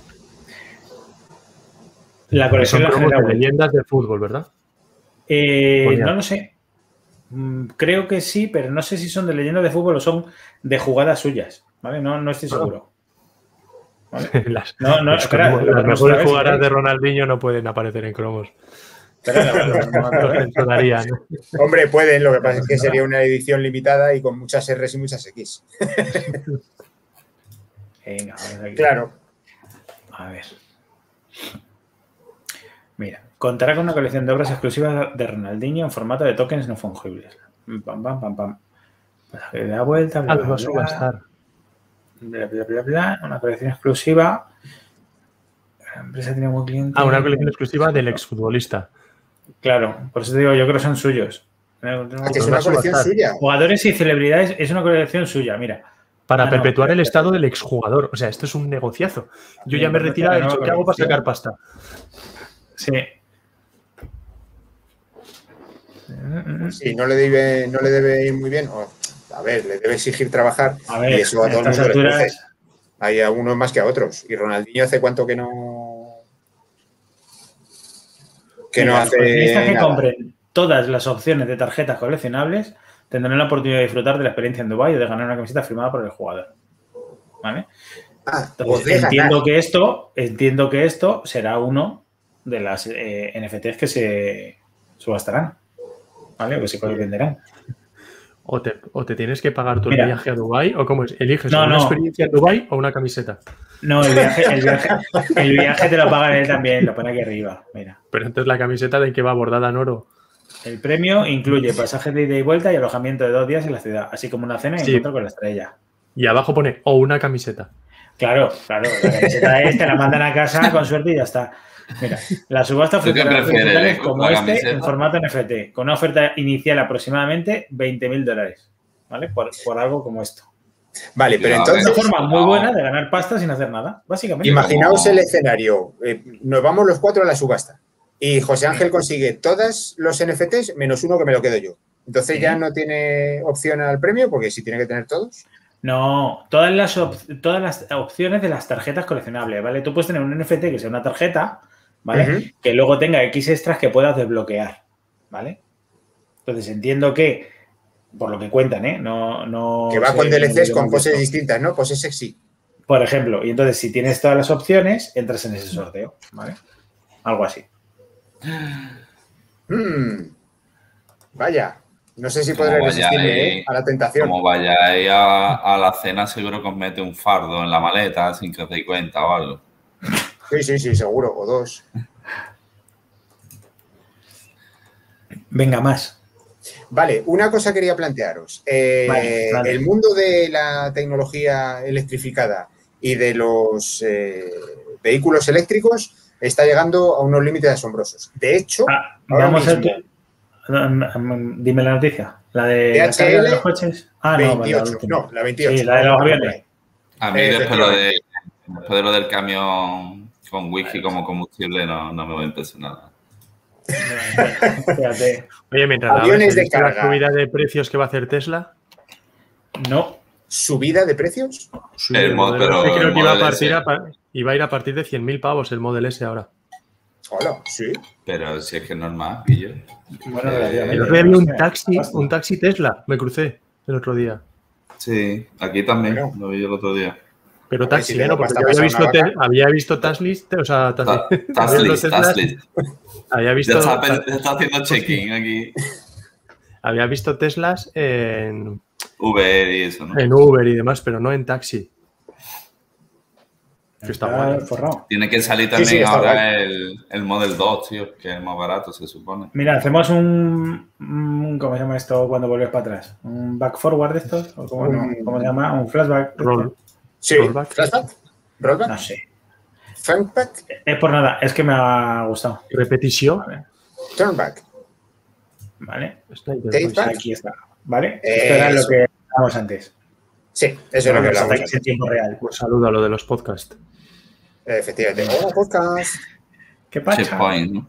La Que colección son la cromos genera de Google. leyendas de fútbol, ¿verdad? Eh, Ponía. no lo sé. Mm, Creo que sí, pero no sé si son de leyendas de fútbol o son de jugadas suyas, ¿vale? No, no estoy Ah. seguro. ¿Vale? Las, No, no, los espera, cromos- lo las ponemos mejores otra vez, jugadas ¿vale? de Ronaldinho no pueden aparecer en cromos. Espera, lo- lo ponemos otra Los vez. censurarían. Hombre, pueden, lo que pasa es que sería una edición limitada y con muchas R's y muchas X. Venga, vamos aquí. Claro. A ver. Mira, contará con una colección de obras exclusivas de Ronaldinho en formato de tokens no fungibles. Pam, pam, pam, pam. Pues, le da vuelta, bla, Ah, bla, los va a bla, subastar. bla, bla, bla, bla. Una colección exclusiva. La empresa tiene como cliente. Ah, una colección exclusiva del exfutbolista. Claro, por eso te digo, yo creo que son suyos. Ah, que es Los va una a colección subastar. suya. Jugadores y celebridades es una colección suya, mira. Para Ah, no, perpetuar el espera, estado del exjugador. O sea, esto es un negociazo. Yo Sí, ya me he perfecto, retirado y he la dicho, nueva ¿qué hago para colección. sacar pasta? Sí. Sí, no le debe, no le debe ir muy bien. O, a ver, le debe exigir trabajar A ver, y eso a a todo el estas mundo le alturas- cruje. Hay a unos más que a otros. Y Ronaldinho hace cuánto que no. Que Mira, no los coleccionistas hace. que nada. compren todas las opciones de tarjetas coleccionables tendrán la oportunidad de disfrutar de la experiencia en Dubái o de ganar una camiseta firmada por el jugador. ¿Vale? Ah, Entonces, os deja entiendo ganar. que esto, entiendo que esto será uno de las eh, N F Ts que se subastarán. ¿Vale? O que se venderán. O te, o te tienes que pagar tu Mira. viaje a Dubái o cómo es. Eliges No, una no. experiencia en Dubái o una camiseta. No, el viaje, el viaje, el viaje te lo pagan él también, lo pone aquí arriba. Mira. Pero entonces la camiseta de que va bordada en oro. El premio incluye pasaje de ida y vuelta y alojamiento de dos días en la ciudad, así como una cena y Sí. encuentro con la estrella. Y abajo pone o una camiseta. Claro, claro, la camiseta es, te la mandan a casa con suerte y ya está. Mira, la subasta ¿Tú qué ofrecerá prefieres, digitales eh, como la este camiseta? en formato N F T, con una oferta inicial aproximadamente veinte mil dólares, ¿vale? Por, por algo como esto. Vale, pero Ya, Es una entonces, forma muy no. buena de ganar pasta sin hacer nada, básicamente. imaginaos como- el escenario. Eh, nos vamos los cuatro a la subasta. Y José Ángel consigue todos los N F Ts menos uno que me lo quedo yo. Entonces Sí. ya no tiene opción al premio porque si tiene que tener todos. No, todas las, op- todas las opciones de las tarjetas coleccionables, ¿vale? Tú puedes tener un N F T que sea una tarjeta, ¿vale? Ujú. Que luego tenga X extras que puedas desbloquear, ¿vale? Entonces entiendo que, por lo que cuentan, ¿eh? No, no Que va sé, con D L Cs no con hemos poses visto. distintas, ¿no? Poses sexy. Por ejemplo, y entonces si tienes todas las opciones, entras en ese sorteo, ¿vale? Algo así. Hmm. Vaya, no sé si Como podré vayáis- resistirme, ¿eh? a la tentación. Como vayáis a, a la cena, seguro que os mete un fardo en la maleta sin que os deis cuenta o algo. Sí, sí, sí, seguro, o dos. Venga, más. Vale, una cosa quería plantearos. Eh, Vale, vale. El mundo de la tecnología electrificada y de los eh, vehículos eléctricos está llegando a unos límites asombrosos. De hecho, Ah, ahora vamos a... mismo, Dime la noticia. ¿La de D la H carga L de los coches? Ah, no, la veintiocho. última. No, la veintiocho. Sí, la de los Vamos a aviones. por ahí. A mí Eh, después lo, de, efectivamente. después de lo del camión con wifi como combustible no, no me va a impresionar nada. Espérate. Oye, mientras Aviones hablas, de ¿has visto la carga. subida de precios que va a hacer Tesla? No. ¿Subida de precios? Sí, El mod- Model pero S creo el que iba a, Model partir S. a pa- iba a ir a partir de cien mil pavos el Model S ahora. Hola, sí. Pero si es que es normal, Guillo. Bueno, Eh, relativamente. El otro día vi un Hostia, taxi, hostia. un taxi Tesla, me crucé el otro día. Sí, aquí también, Bueno. lo vi yo el otro día. Pero Hombre, taxi, si ¿eh? tengo No, porque pasta yo para había pasar visto, una te- vaca. había visto Taslis, o sea, Taslis. Ta- había visto Taslis, Teslas, Taslis. había Ya visto, está, pe- ya está haciendo check-in aquí. había visto Teslas en, Uber y eso, ¿no? en Uber y demás, pero no en taxi. Que está Está guay. forrado. Tiene que salir Sí, también sí, está ahora guay. el, el Model dos, tío, que es más barato, se supone. Mira, hacemos un, un- ¿cómo se llama esto cuando vuelves para atrás? ¿Un back forward de estos? ¿O cómo, no? Un- ¿Cómo se llama? ¿Un flashback? de Roll. esto? Sí. Rollback. ¿Flashback? ¿Rollback? No sé. ¿Funkback? Es por nada, es que me ha gustado. Repetición. Vale. ¿Turnback? ¿Vale? Sniper Take Voice. back. Aquí está. ¿Vale? Esto era Eso. lo que hablábamos antes. Sí, eso es lo que Los hablamos. ataques en tiempo real. Un saludo a lo de los podcasts. Efectivamente. Hola, podcast. ¿Qué pasa? Checkpoint, ¿no?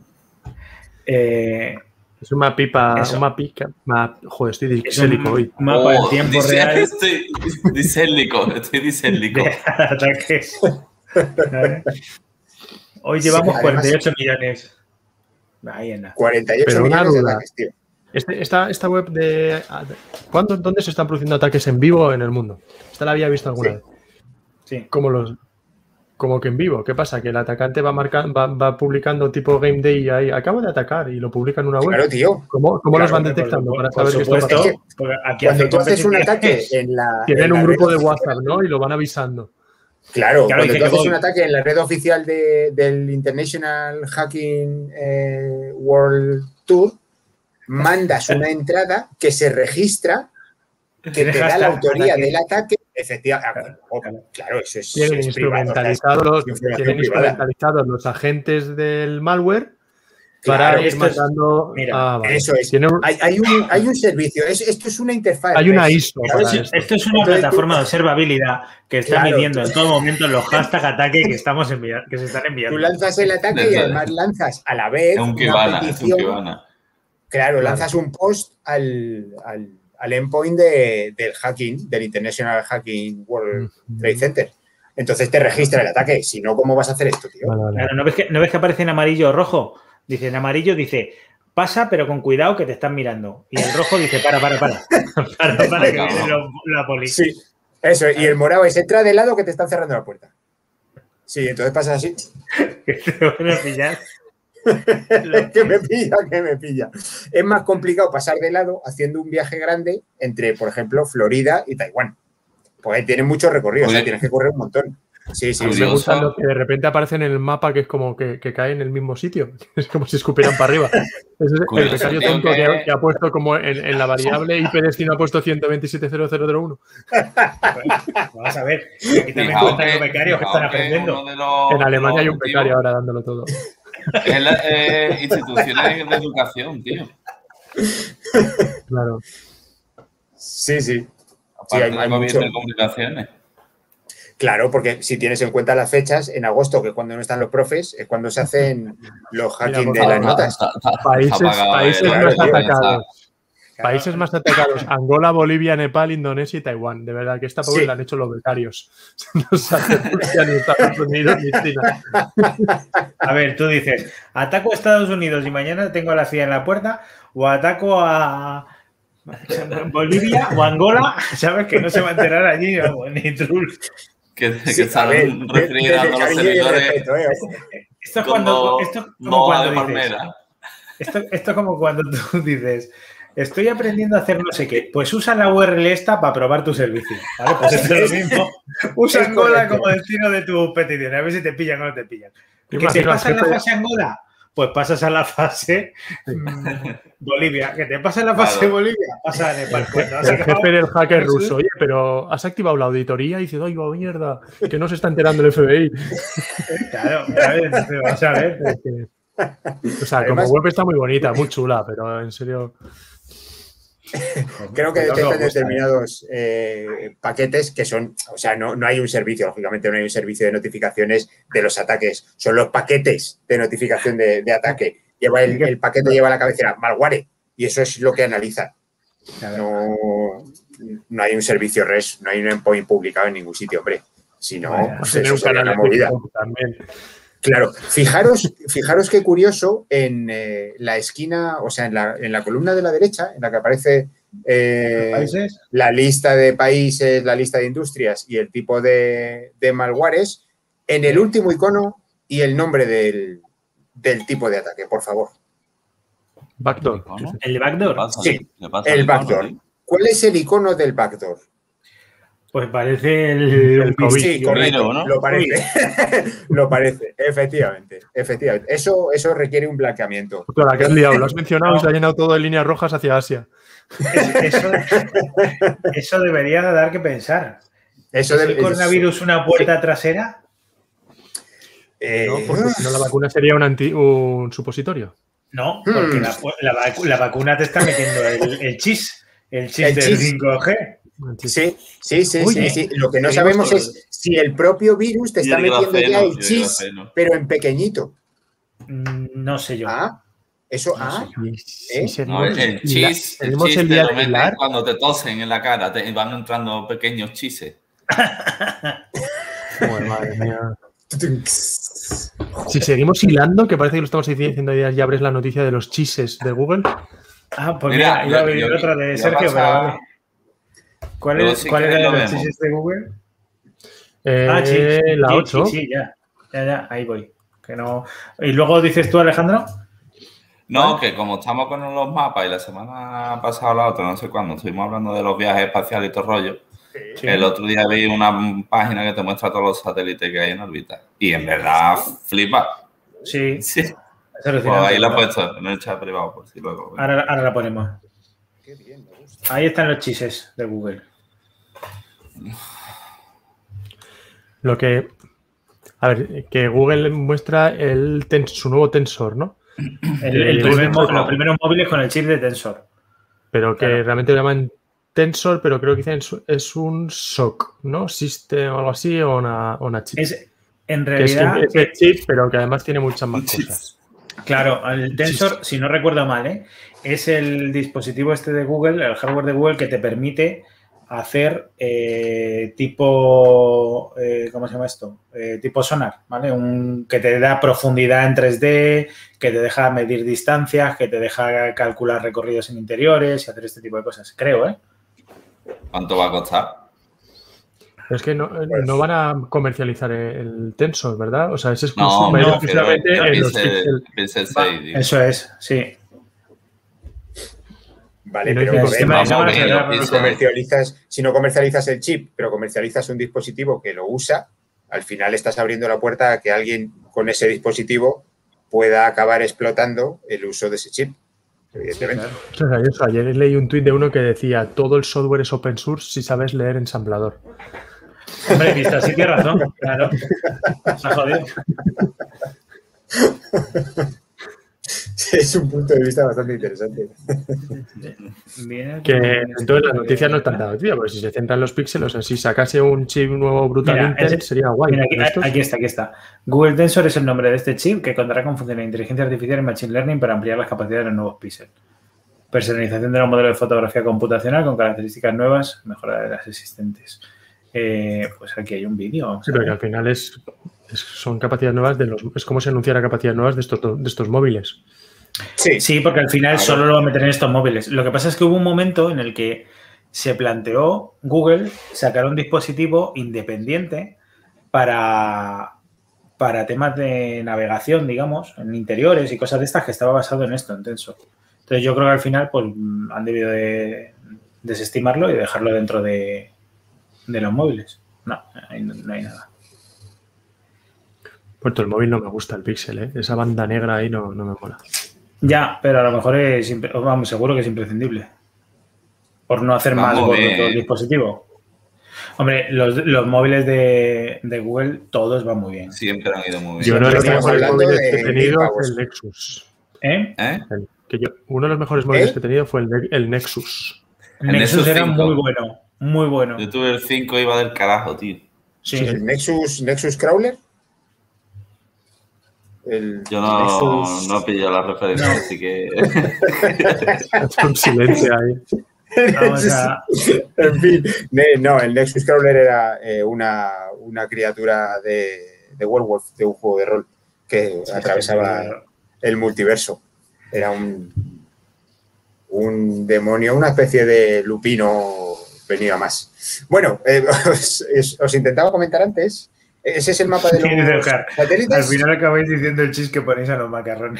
Eh, Es una pipa, Eso. una pica. Una, joder, estoy es disléxico un hoy. mapa en Oh, tiempo dice- real Estoy disélico, estoy disélico. de ataques. ¿Vale? Hoy llevamos Sí, además- cuarenta y ocho millones. Ahí en la. cuarenta y ocho Pero una millones de duda. ataques, tío. Este- esta, esta web de. ¿cuándo, ¿Dónde se están produciendo ataques en vivo en el mundo? Esta la había visto alguna Sí. vez. Sí. Como los. Como que en vivo. ¿Qué pasa? Que el atacante va marcando, va, va publicando tipo game day y ahí acabo de atacar y lo publica en una web. Claro, tío. ¿Cómo, cómo los Claro, van Por- detectando por- para por saber que esto supuesto, pasa? Es que porque aquí Cuando hacen tú haces un ataque competiciones. en la. Tienen en la un red grupo de oficial- WhatsApp, ¿no? Y lo van avisando. Claro, Claro, cuando dice tú que haces voy. un ataque en la red oficial de- del International Hacking eh, World Tour, mandas una entrada que se registra, que te Tienes da la hashtag, autoría ataque. del ataque. Efectivamente. Claro, Oh, claro. claro, eso es, Tienen es privado, o sea, es instrumentalizados, los, información tienen privada. instrumentalizados los agentes del malware Claro, para ir esto es- matando. mira, Ah, vale. Eso es. Tiene un- Hay, hay un, hay un servicio, es- esto es una interfaz. Hay una ¿ves? I S O ¿Sabes? para Esto, esto. esto es una Entonces, plataforma tú- de observabilidad que está Claro, midiendo tú- en todo momento los hashtag ataque que estamos enviando, que se están Tú enviando. lanzas el ataque y Desde- además lanzas a la vez Es un una Kibana, es un petición. Kibana. Claro, lanzas un post al, al, al endpoint de- del hacking, del International Hacking World Trade Center. Entonces te registra el ataque. Si no, ¿cómo vas a hacer esto, tío? Vale, vale. Claro, ¿no ves, que, ¿no ves que aparece en amarillo o rojo? Dice en amarillo, dice, pasa, pero con cuidado que te están mirando. Y el rojo dice, para, para, para. para, para, que viene lo- la poli. Sí, eso. Y el morado es entra de lado que te están cerrando la puerta. Sí, entonces pasa así. Que te van a pillar. que me pilla, que me pilla. Es más complicado pasar de lado haciendo un viaje grande entre, por ejemplo, Florida y Taiwán. Pues tiene mucho recorrido, o sea, Oye. tienes que correr un montón. Sí, sí, A mí sí. me Curioso. gustan los que de repente aparecen en el mapa que es como que, que cae en el mismo sitio. Es como si escupieran para arriba. Ese es el Curioso, becario tío, tonto que- que, que ha puesto como en, en la variable I P destino ha puesto ciento veintisiete mil uno. Vamos a ver. Aquí también Fijaos cuentan los becarios que fijaos están aprendiendo. uno de los- En Alemania hay un los becario ahora dándolo todo. Es la, eh, instituciones de educación, tío. Claro. Sí, sí. Aparte Sí, hay- del hay gobierno mucho. de comunicaciones. Claro, porque si tienes en cuenta las fechas, en agosto, que es cuando no están los profes, es cuando se hacen los hacking Mira, de por las favor. notas. Países, Apagado países el- Claro, más tío, atacados. Países más atacados. Angola, Bolivia, Nepal, Indonesia y Taiwán. De verdad que esta pobre Sí. la han hecho los becarios. No se hace Rusia, ni Estados Unidos, ni China. A ver, tú dices, ataco a Estados Unidos y mañana tengo a la C I A en la puerta, o ataco a Bolivia o Angola, ¿sabes? Que no se va a enterar allí, vamos, ni trul. Que, que Sí, a están ver, de- refiriendo desde a los cariño y el servidores respeto, ¿eh? Esto es como cuando, esto es como moja cuando de dices, palmera. Esto, esto es como cuando tú dices, estoy aprendiendo a hacer no sé qué. Pues usa la U R L esta para probar tu servicio. ¿Vale? Pues esto es lo mismo. Usa Es Angola correcto. como destino de tus peticiones. A ver si te pillan o no te pillan. Te Que te imaginas pasas que la te- fase Angola, pues pasas a la fase mm, Bolivia. Que te pasas la fase Claro. Bolivia, pasa a Nepal. Cuando has El acabado- jefe del hacker Eso es. ruso, oye, pero has activado la auditoría y dices, oye, va mierda, que no se está enterando el F B I. Claro, claro, entonces vas a ver. Es que- O sea, Además- como web está muy bonita, muy chula, pero en serio. Creo que Pues no detectan me gusta, determinados eh, paquetes que son, o sea, no, no hay un servicio, lógicamente no hay un servicio de notificaciones de los ataques, son los paquetes de notificación de, de ataque. Lleva el, el paquete lleva la cabecera malware y eso es lo que analiza. Claro. No, no hay un servicio res, no hay un endpoint publicado en ningún sitio, hombre. Si no, Vaya, pues Tener eso un sería canal una de movida. Facebook también. Claro, fijaros, fijaros qué curioso en eh, la esquina, o sea, en la, en la columna de la derecha, en la que aparece eh, ¿Países? la lista de países, la lista de industrias y el tipo de, de malwares, en el último icono y el nombre del, del tipo de ataque, por favor. Backdoor. ¿No? ¿El de backdoor? ¿Qué pasa? Sí, ¿Qué pasa el al icono, backdoor. tío? ¿Cuál es el icono del backdoor? Pues parece el, El COVID. Sí, correcto, Virus, ¿no? lo parece. Lo parece, efectivamente, efectivamente. Eso, eso requiere un blanqueamiento. Claro, la que has liado, lo has mencionado y se ha llenado todo de líneas rojas hacia Asia. Eso, eso debería dar que pensar. Eso ¿Es debe- el coronavirus una puerta trasera? Eh, ¿No? Porque si no, la vacuna sería un, anti- un supositorio. No, porque Hmm. la, la vacu- la vacuna te está metiendo el, el chis, el chis El del chis. cinco G. Sí, sí, sí, Oye, sí, sí. Lo que no seguimos sabemos con- es si el propio virus te Y está el metiendo grafeno, ya y el el chis, grafeno. pero en pequeñito. Mm, No sé yo. Ah, eso, No ah, sé. Y si ¿Eh? seguimos No, el hila- chis, el seguimos chis el te día lo de meten hilar. cuando te tosen en la cara, te van entrando pequeños chises. Joder, madre mía. Si seguimos hilando, que parece que lo estamos diciendo ya, ya abres la noticia de los chises de Google. Ah, pues Mira, mira, iba a yo- venir yo- otra de yo Sergio, pasa- pero vale. ¿Cuál, Luego, es, si ¿cuál era queréis, de lo los vemos. chises de Google? Eh, Ah, sí, sí, la sí, ocho. Sí, sí, ya. Ya, ya, ahí voy. Que no... Y luego dices tú, Alejandro. No, que como estamos con los mapas y la semana pasada o la otra, no sé cuándo, estuvimos hablando de los viajes espaciales y todo el rollo. Sí. El otro día vi una página que te muestra todos los satélites que hay en órbita. Y en verdad, flipa. Sí, Sí. es Pues alucinante, ahí lo he ¿verdad? puesto en el chat privado, por si luego. Ahora, ahora la ponemos. qué bien, me gusta. Ahí están los chises de Google. Lo que. A ver, que Google muestra el ten- su nuevo tensor, ¿no? El, el Eh, primer mo- Tensor. los primeros móviles con el chip de Tensor. Pero que Claro. realmente lo llaman tensor, pero creo que dicen su- es un S O C, ¿no? System o algo así, o una, o una chip. Es, en que es, realidad, es el chip, pero que además tiene muchas más cosas. claro, el Tensor, si no recuerdo mal, ¿eh? es el dispositivo este de Google, el hardware de Google que te permite hacer eh, tipo, eh, ¿cómo se llama esto? Eh, tipo sonar, ¿vale? Un, que te da profundidad en tres D, que te deja medir distancias, que te deja calcular recorridos en interiores y hacer este tipo de cosas. Creo, ¿eh? ¿Cuánto va a costar? Pero es que no, no van a comercializar el tensor, ¿verdad? O sea, es No, exclusivo me es refiero exclusivamente al en los Pixel, Pixel. Pixel Va, seis. digo. eso es, sí. Vale, Y no pero hay a que ver, sistema de vamos, cámara que que lo da- pienso. si comercializas, si no comercializas el chip, pero comercializas un dispositivo que lo usa, al final estás abriendo la puerta a que alguien con ese dispositivo pueda acabar explotando el uso de ese chip. Evidentemente. O sea, eso, ayer leí un tuit de uno que decía todo el software es open source si sabes leer ensamblador. Hombre, visto así, tienes razón. Claro. Se ha jodido. Sí, es un punto de vista bastante interesante. Viene- Que entonces la noticia no es tanta noticia, porque si se centra en los píxeles, o sea, si sacase un chip nuevo brutal Mira, Intel, ese- sería guay. Mira, aquí, Pero estos- aquí está, aquí está. Google Tensor es el nombre de este chip que contará con funciones de inteligencia artificial y machine learning para ampliar las capacidades de los nuevos píxeles. Personalización de los modelos de fotografía computacional con características nuevas, mejora de las existentes. Eh, pues aquí hay un vídeo. vamos Sí, a pero que ver. al final es, es- son capacidades nuevas de los. Es como se anunciara capacidades nuevas de estos, de estos móviles. Sí, Sí, porque al final Claro. solo lo va a meter en estos móviles. Lo que pasa es que hubo un momento en el que se planteó Google sacar un dispositivo independiente para, para temas de navegación, digamos, en interiores y cosas de estas, que estaba basado en esto, en Tensor. Entonces yo creo que al final pues han debido de desestimarlo y dejarlo dentro de, de los móviles. No, ahí no, no hay nada. Puerto el móvil no me gusta el Pixel, ¿eh? Esa banda negra ahí no, no me mola. Ya, pero a lo mejor es, vamos, seguro que es imprescindible. Por no hacer Vamos más gordo bien. todo el dispositivo. Hombre, los, los móviles de, de Google todos van muy bien. Siempre han ido muy bien. Yo uno de los Estamos mejores hablando móviles de que he tenido mil fue pavos. el Nexus. ¿Eh? ¿Eh? El- que yo, uno de los mejores móviles ¿Eh? que he tenido fue el, Ne- el Nexus. El El Nexus Nexus era cinco. muy bueno, muy bueno. Yo tuve el cinco, iba del carajo, tío. Sí, Sí, ¿El Nexus, Nexus Crawler? El Yo no, Nexus... no pillo la referencia, No. así que... Un silencio ahí. Vamos a... En fin, ne- no, el Nexus Crawler era eh, una, una criatura de, de Werewolf, de un juego de rol, que Sí, atravesaba sí, el multiverso. Era un, un demonio, una especie de lupino venido a más. Bueno, eh, os, os- os intentaba comentar antes. Ese es el mapa de Sí, de los Oscar. satélites. Al final acabáis diciendo el chis que ponéis a los macarrones.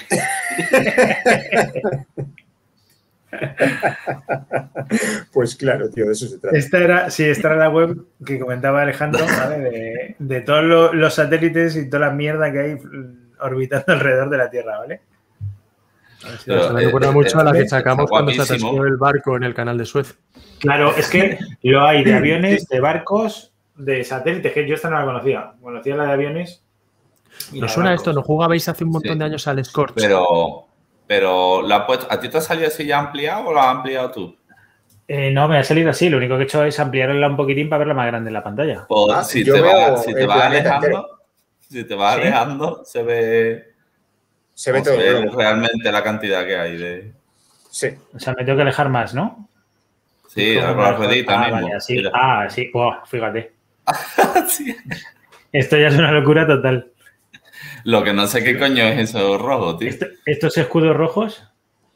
Pues claro, tío, de eso se trata. Esta era, sí, esta era la web que comentaba Alejandro, ¿vale? De, de todos lo- los satélites y toda la mierda que hay mm, orbitando alrededor de la Tierra, ¿vale? A ver si Pero, lo- Se me eh, recuerda eh, mucho a la eh, que está sacamos cuando se guapísimo. atascó el barco en el canal de Suez. Claro, es que lo hay de aviones, de barcos, de satélites, que yo esta no la conocía. Conocía la de aviones. y la ¿Nos de suena barcos. esto? ¿No jugabais hace un montón Sí. de años al Scorch? Pero, pero ¿la has puesto- ¿a ti te ha salido así ya ampliado o la has ampliado tú? Eh, no, me ha salido así. Lo único que he hecho es ampliarla un poquitín para verla más grande en la pantalla. Pues, Ah, si, yo te veo vas, si te el vas planeta alejando, si te vas ¿Sí? alejando, se ve, Se ve o se todo. ve globo. realmente la cantidad que hay de. Sí. O sea, me tengo que alejar más, ¿no? Sí, ¿Cómo con me la alejo? ruedita ah, mismo. Vale, así. Mira. Ah, sí. Wow, fíjate. Sí. Esto ya es una locura total. Lo que no sé qué coño es eso rojo, tío. Esto- estos escudos rojos,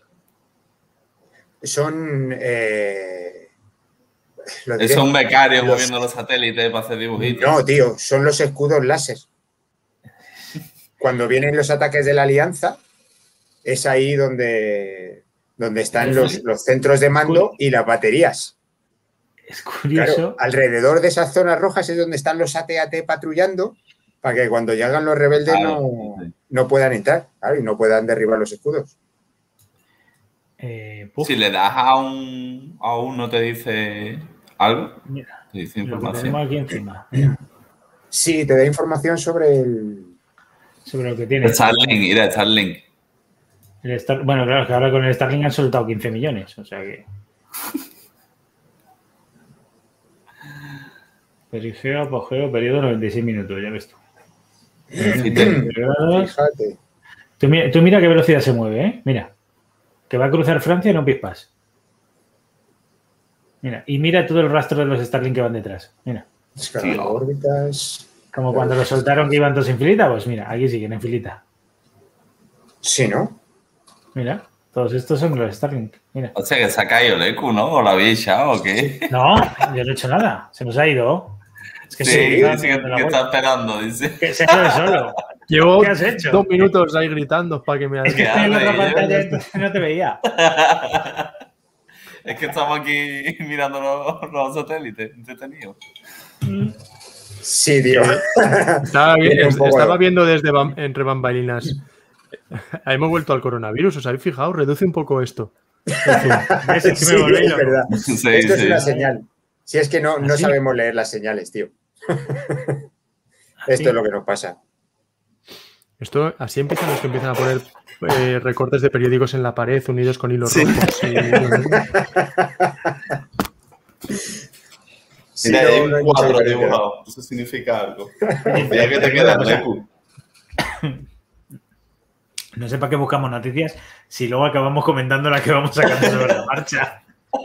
Son. Eh, lo diré. Es un becario Los- moviendo los satélites para hacer dibujitos. No, tío, son los escudos láser. Cuando vienen los ataques de la Alianza, es ahí donde, donde están los, los centros de mando y las baterías. es curioso. Claro, alrededor de esas zonas rojas es donde están los A T A T patrullando para que cuando llegan los rebeldes Claro, no, sí. no puedan entrar, claro, y no puedan derribar los escudos. Eh, puf, Si le das a un a uno te dice algo, mira, te dice lo que información. tenemos aquí encima. Mira, Sí, te da información sobre el... sobre lo que tiene. Starlink, mira, Starlink. El Star- bueno, claro, que ahora con el Starlink han soltado quince millones, o sea que. Perigeo, apogeo, periodo noventa y seis minutos, ya ves tú. Grados. Fíjate. Tú mira, tú mira qué velocidad se mueve, ¿eh? Mira. Que va a cruzar Francia en un pispas. Mira, y mira todo el rastro de los Starlink que van detrás. Mira. Descargando órbitas... Como cuando lo soltaron que iban todos en filita, pues mira, aquí siguen en filita. Sí, ¿no? Mira, todos estos son los Starlink. Mira. O sea que se ha caído el eco, ¿no? ¿O lo habéis echado o qué? No, yo no he hecho nada. Se nos ha ido. Es que Sí, se, dice que, que está esperando, dice. que se ha ido solo. Llevo ¿Qué has hecho? dos minutos ahí gritando para que me Es que ¿Qué estoy en la otra haces? pantalla, entonces no te veía. Es que estamos aquí mirando los, los satélites, entretenidos. Sí, tío. Estaba, vi- Tiene un poco estaba de- viendo desde bam- entre bambalinas. Hemos vuelto al coronavirus, ¿os habéis fijado? Reduce un poco esto. En fin. ¿Ves? Es que Sí, me volví es loco. verdad. Sí, Esto es sí. una señal. Si es que no, no ¿Así? sabemos leer las señales, tío. Esto es lo que nos pasa. Esto, así empiezan los que empiezan a poner eh, recortes de periódicos en la pared unidos con hilos Sí. rojos. y- Sí, Mira, no, hay no un hay mucha cuadro diferencia. dibujado. Eso significa algo. Ya que te queda, Reku. No sé para qué buscamos noticias si luego acabamos comentando las que vamos sacando sobre la marcha.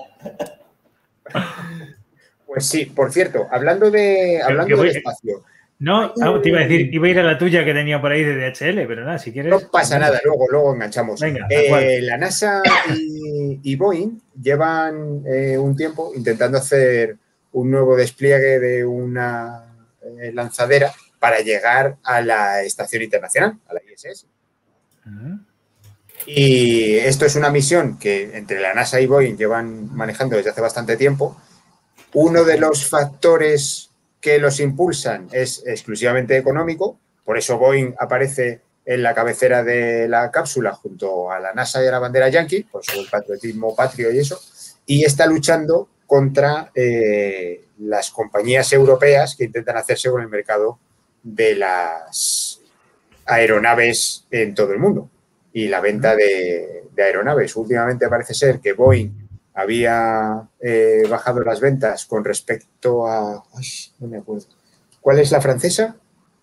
Pues sí, por cierto, hablando de, hablando que voy- de espacio, No, ah, te iba a decir, iba a ir a la tuya que tenía por ahí de D H L, pero nada, si quieres. no pasa nada, luego, luego enganchamos. Venga, Eh, tal cual. la NASA y, y Boeing llevan eh, un tiempo intentando hacer un nuevo despliegue de una eh, lanzadera para llegar a la Estación Internacional, a la I S S. Uh-huh. Y esto es una misión que entre la NASA y Boeing llevan manejando desde hace bastante tiempo. Uno de los factores que los impulsan es exclusivamente económico, por eso Boeing aparece en la cabecera de la cápsula junto a la NASA y a la bandera yankee, por su patriotismo patrio y eso, y está luchando contra eh, las compañías europeas que intentan hacerse con el mercado de las aeronaves en todo el mundo y la venta de, de aeronaves. Últimamente parece ser que Boeing había eh, bajado las ventas con respecto a... Ay, no me acuerdo. ¿Cuál es la francesa?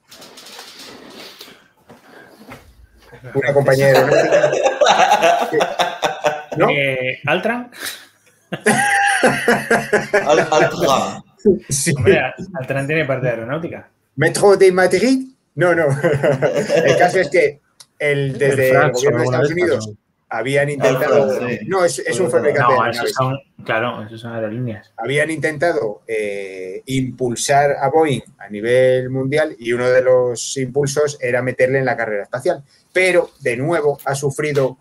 Una compañía aeronáutica. ¿No? Eh, ¿Altran? Altran. Sí. Hombre, Altran tiene parte de aeronáutica. ¿Metro de Madrid? No, no. El caso es que el, desde el, el gobierno de Estados Unidos ¿no? habían intentado... Sí. No, es, es un fabricante no, de aeronaves. Son, claro, esos son aerolíneas. Habían intentado eh, impulsar a Boeing a nivel mundial y uno de los impulsos era meterle en la carrera espacial. Pero, de nuevo, ha sufrido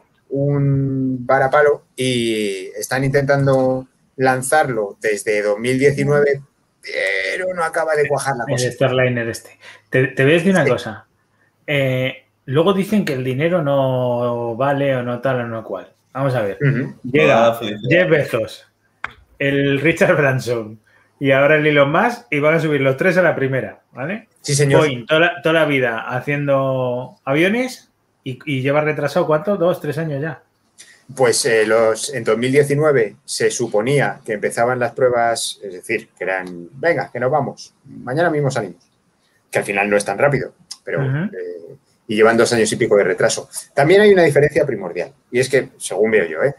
un varapalo y están intentando lanzarlo desde dos mil diecinueve, pero no acaba de cuajar la cosa. El Starliner este. Te, te voy a decir una sí. cosa. Eh, luego dicen que el dinero no vale o no tal o no cual. Vamos a ver. Uh-huh. Llega Jeff Bezos, el Richard Branson y ahora el Elon Musk y van a subir los tres a la primera, ¿vale? Sí, señor. Boeing toda la, toda la vida haciendo aviones y, y lleva retrasado, ¿cuánto? Dos, tres años ya. Pues eh, los, en dos mil diecinueve se suponía que empezaban las pruebas, es decir, que eran, venga, que nos vamos, mañana mismo salimos. Que al final no es tan rápido, pero... Uh-huh. eh, y llevan dos años y pico de retraso. También hay una diferencia primordial, y es que, según veo yo, ¿eh?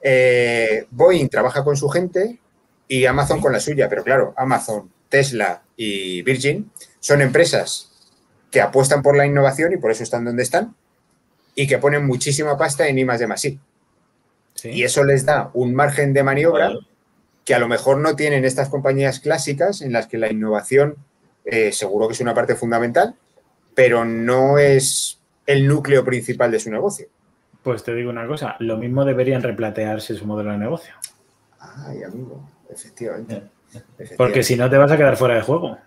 Eh, Boeing trabaja con su gente y Amazon con la suya, pero claro, Amazon, Tesla y Virgin son empresas que apuestan por la innovación y por eso están donde están y que ponen muchísima pasta en I más D más I. Sí. Y eso les da un margen de maniobra que a lo mejor no tienen estas compañías clásicas en las que la innovación eh, seguro que es una parte fundamental, pero no es el núcleo principal de su negocio. Pues te digo una cosa, lo mismo deberían replantearse su modelo de negocio. Ay, amigo, efectivamente. efectivamente. Porque si no te vas a quedar fuera de juego.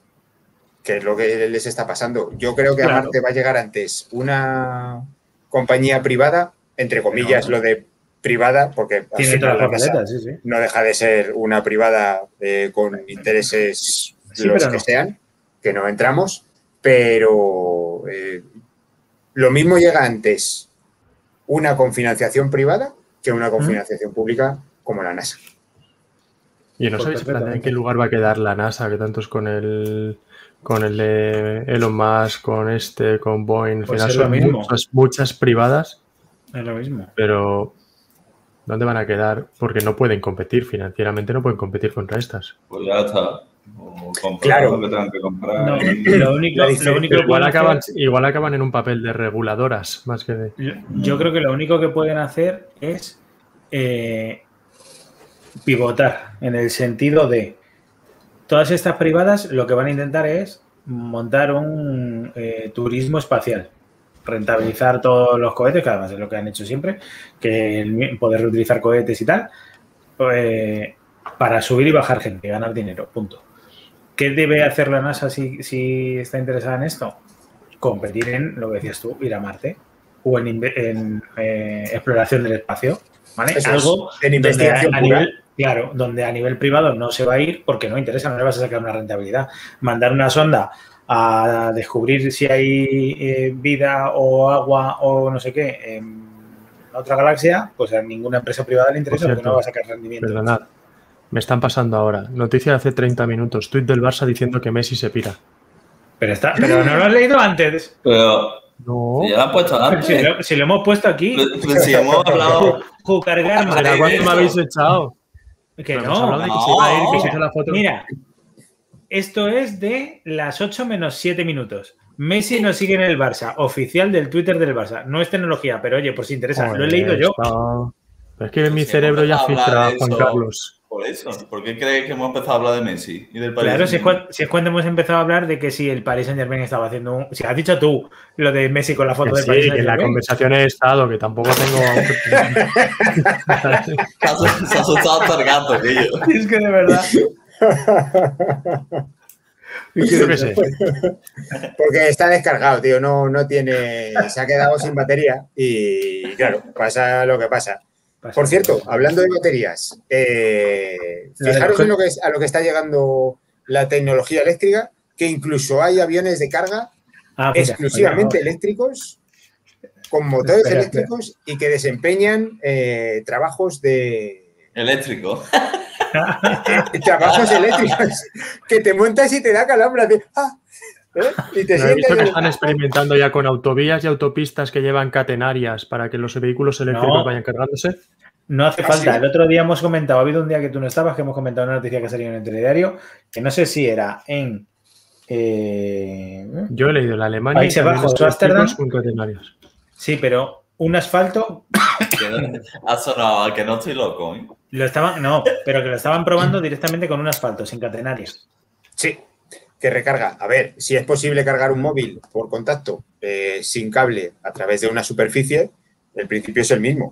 Que es lo que les está pasando. Yo creo que claro. a Marte va a llegar antes una compañía privada, entre comillas, no, no. lo de privada, porque tiene todas las papeletas, sí, sí. no deja de ser una privada eh, con intereses sí, los que no. sean, que no entramos, pero eh, lo mismo llega antes una confinanciación privada que una confinanciación ¿Mm? pública como la NASA. Y no sabéis en qué lugar va a quedar la NASA, que tanto es con el con el de Elon Musk, con este, con Boeing, pues al final es lo mismo. Muchas, muchas privadas. Es lo mismo. Pero ¿dónde van a quedar? Porque no pueden competir, financieramente no pueden competir contra estas. Pues ya está. O comprar claro. lo que tengan que comprar. No, lo único, lo único que igual, acaban, hacer, igual acaban en un papel de reguladoras, más que de... Yo, yo creo que lo único que pueden hacer es eh, pivotar, en el sentido de todas estas privadas lo que van a intentar es montar un eh, turismo espacial, rentabilizar todos los cohetes, que además es lo que han hecho siempre, que el, poder reutilizar cohetes y tal, eh, para subir y bajar gente, ganar dinero, punto. ¿Qué debe hacer la NASA si, si está interesada en esto? Competir en, lo que decías tú, ir a Marte o en, en eh, exploración del espacio, ¿vale? Eso Algo es, en investigación donde a, a nivel, claro, donde a nivel privado no se va a ir porque no interesa, no le vas a sacar una rentabilidad. Mandar una sonda a descubrir si hay eh, vida o agua o no sé qué en otra galaxia, pues a ninguna empresa privada le interesa porque no va a sacar rendimiento. Perdonad. Me están pasando ahora. Noticia de hace treinta minutos. Tuit del Barça diciendo que Messi se pira. Pero está, pero no lo has leído antes. Pero no. Si ya lo han puesto antes. Si lo, si lo hemos puesto aquí. Pero si hemos hablado. Jucargar más. ¿Cuánto me habéis echado? Que no. De que no. Se iba a ir, que se hizo la foto. Mira, esto es de las ocho menos siete minutos. Messi nos sigue en el Barça, oficial del Twitter del Barça. No es tecnología, pero oye, por si interesa, Joder, lo he leído yo. Está... Es que en mi cerebro ya filtra Juan Carlos. Por eso. ¿Por qué crees que hemos empezado a hablar de Messi y del Paris? Claro, si es, cuando, si es cuando hemos empezado a hablar de que si el Paris Saint-Germain estaba haciendo un... Si has dicho tú lo de Messi con la foto del sí, Paris que en la Saint-Germain. conversación he estado, que tampoco tengo... Se ha asustado hasta el gato, que yo. Es que de verdad... Yo qué sé. Porque está descargado, tío. No, no tiene... Se ha quedado sin batería y, claro, pasa lo que pasa. Por cierto, hablando de baterías, eh, fijaros en lo que es, a lo que está llegando la tecnología eléctrica, que incluso hay aviones de carga ah, mira, exclusivamente mira, eléctricos, con motores espera, eléctricos espera. y que desempeñan eh, trabajos de... Eléctrico. Trabajos eléctricos, que te montas y te da calambres de... ¡Ah! ¿Eh? Y te he visto que están experimentando ya con autovías y autopistas que llevan catenarias para que los vehículos eléctricos no, vayan cargándose. No hace falta. El otro día hemos comentado, ha habido un día que tú no estabas, que hemos comentado una noticia que salió en el telediario, que no sé si era en... Eh, Yo he leído en Alemania Países Bajos, Ámsterdam con catenarias. Sí, pero un asfalto... Ha sonado, que no estoy loco, ¿eh? Lo estaban, no, pero que lo estaban probando directamente con un asfalto, sin catenarias. Sí. Que recarga. A ver, si es posible cargar un móvil por contacto eh, sin cable a través de una superficie, el principio es el mismo.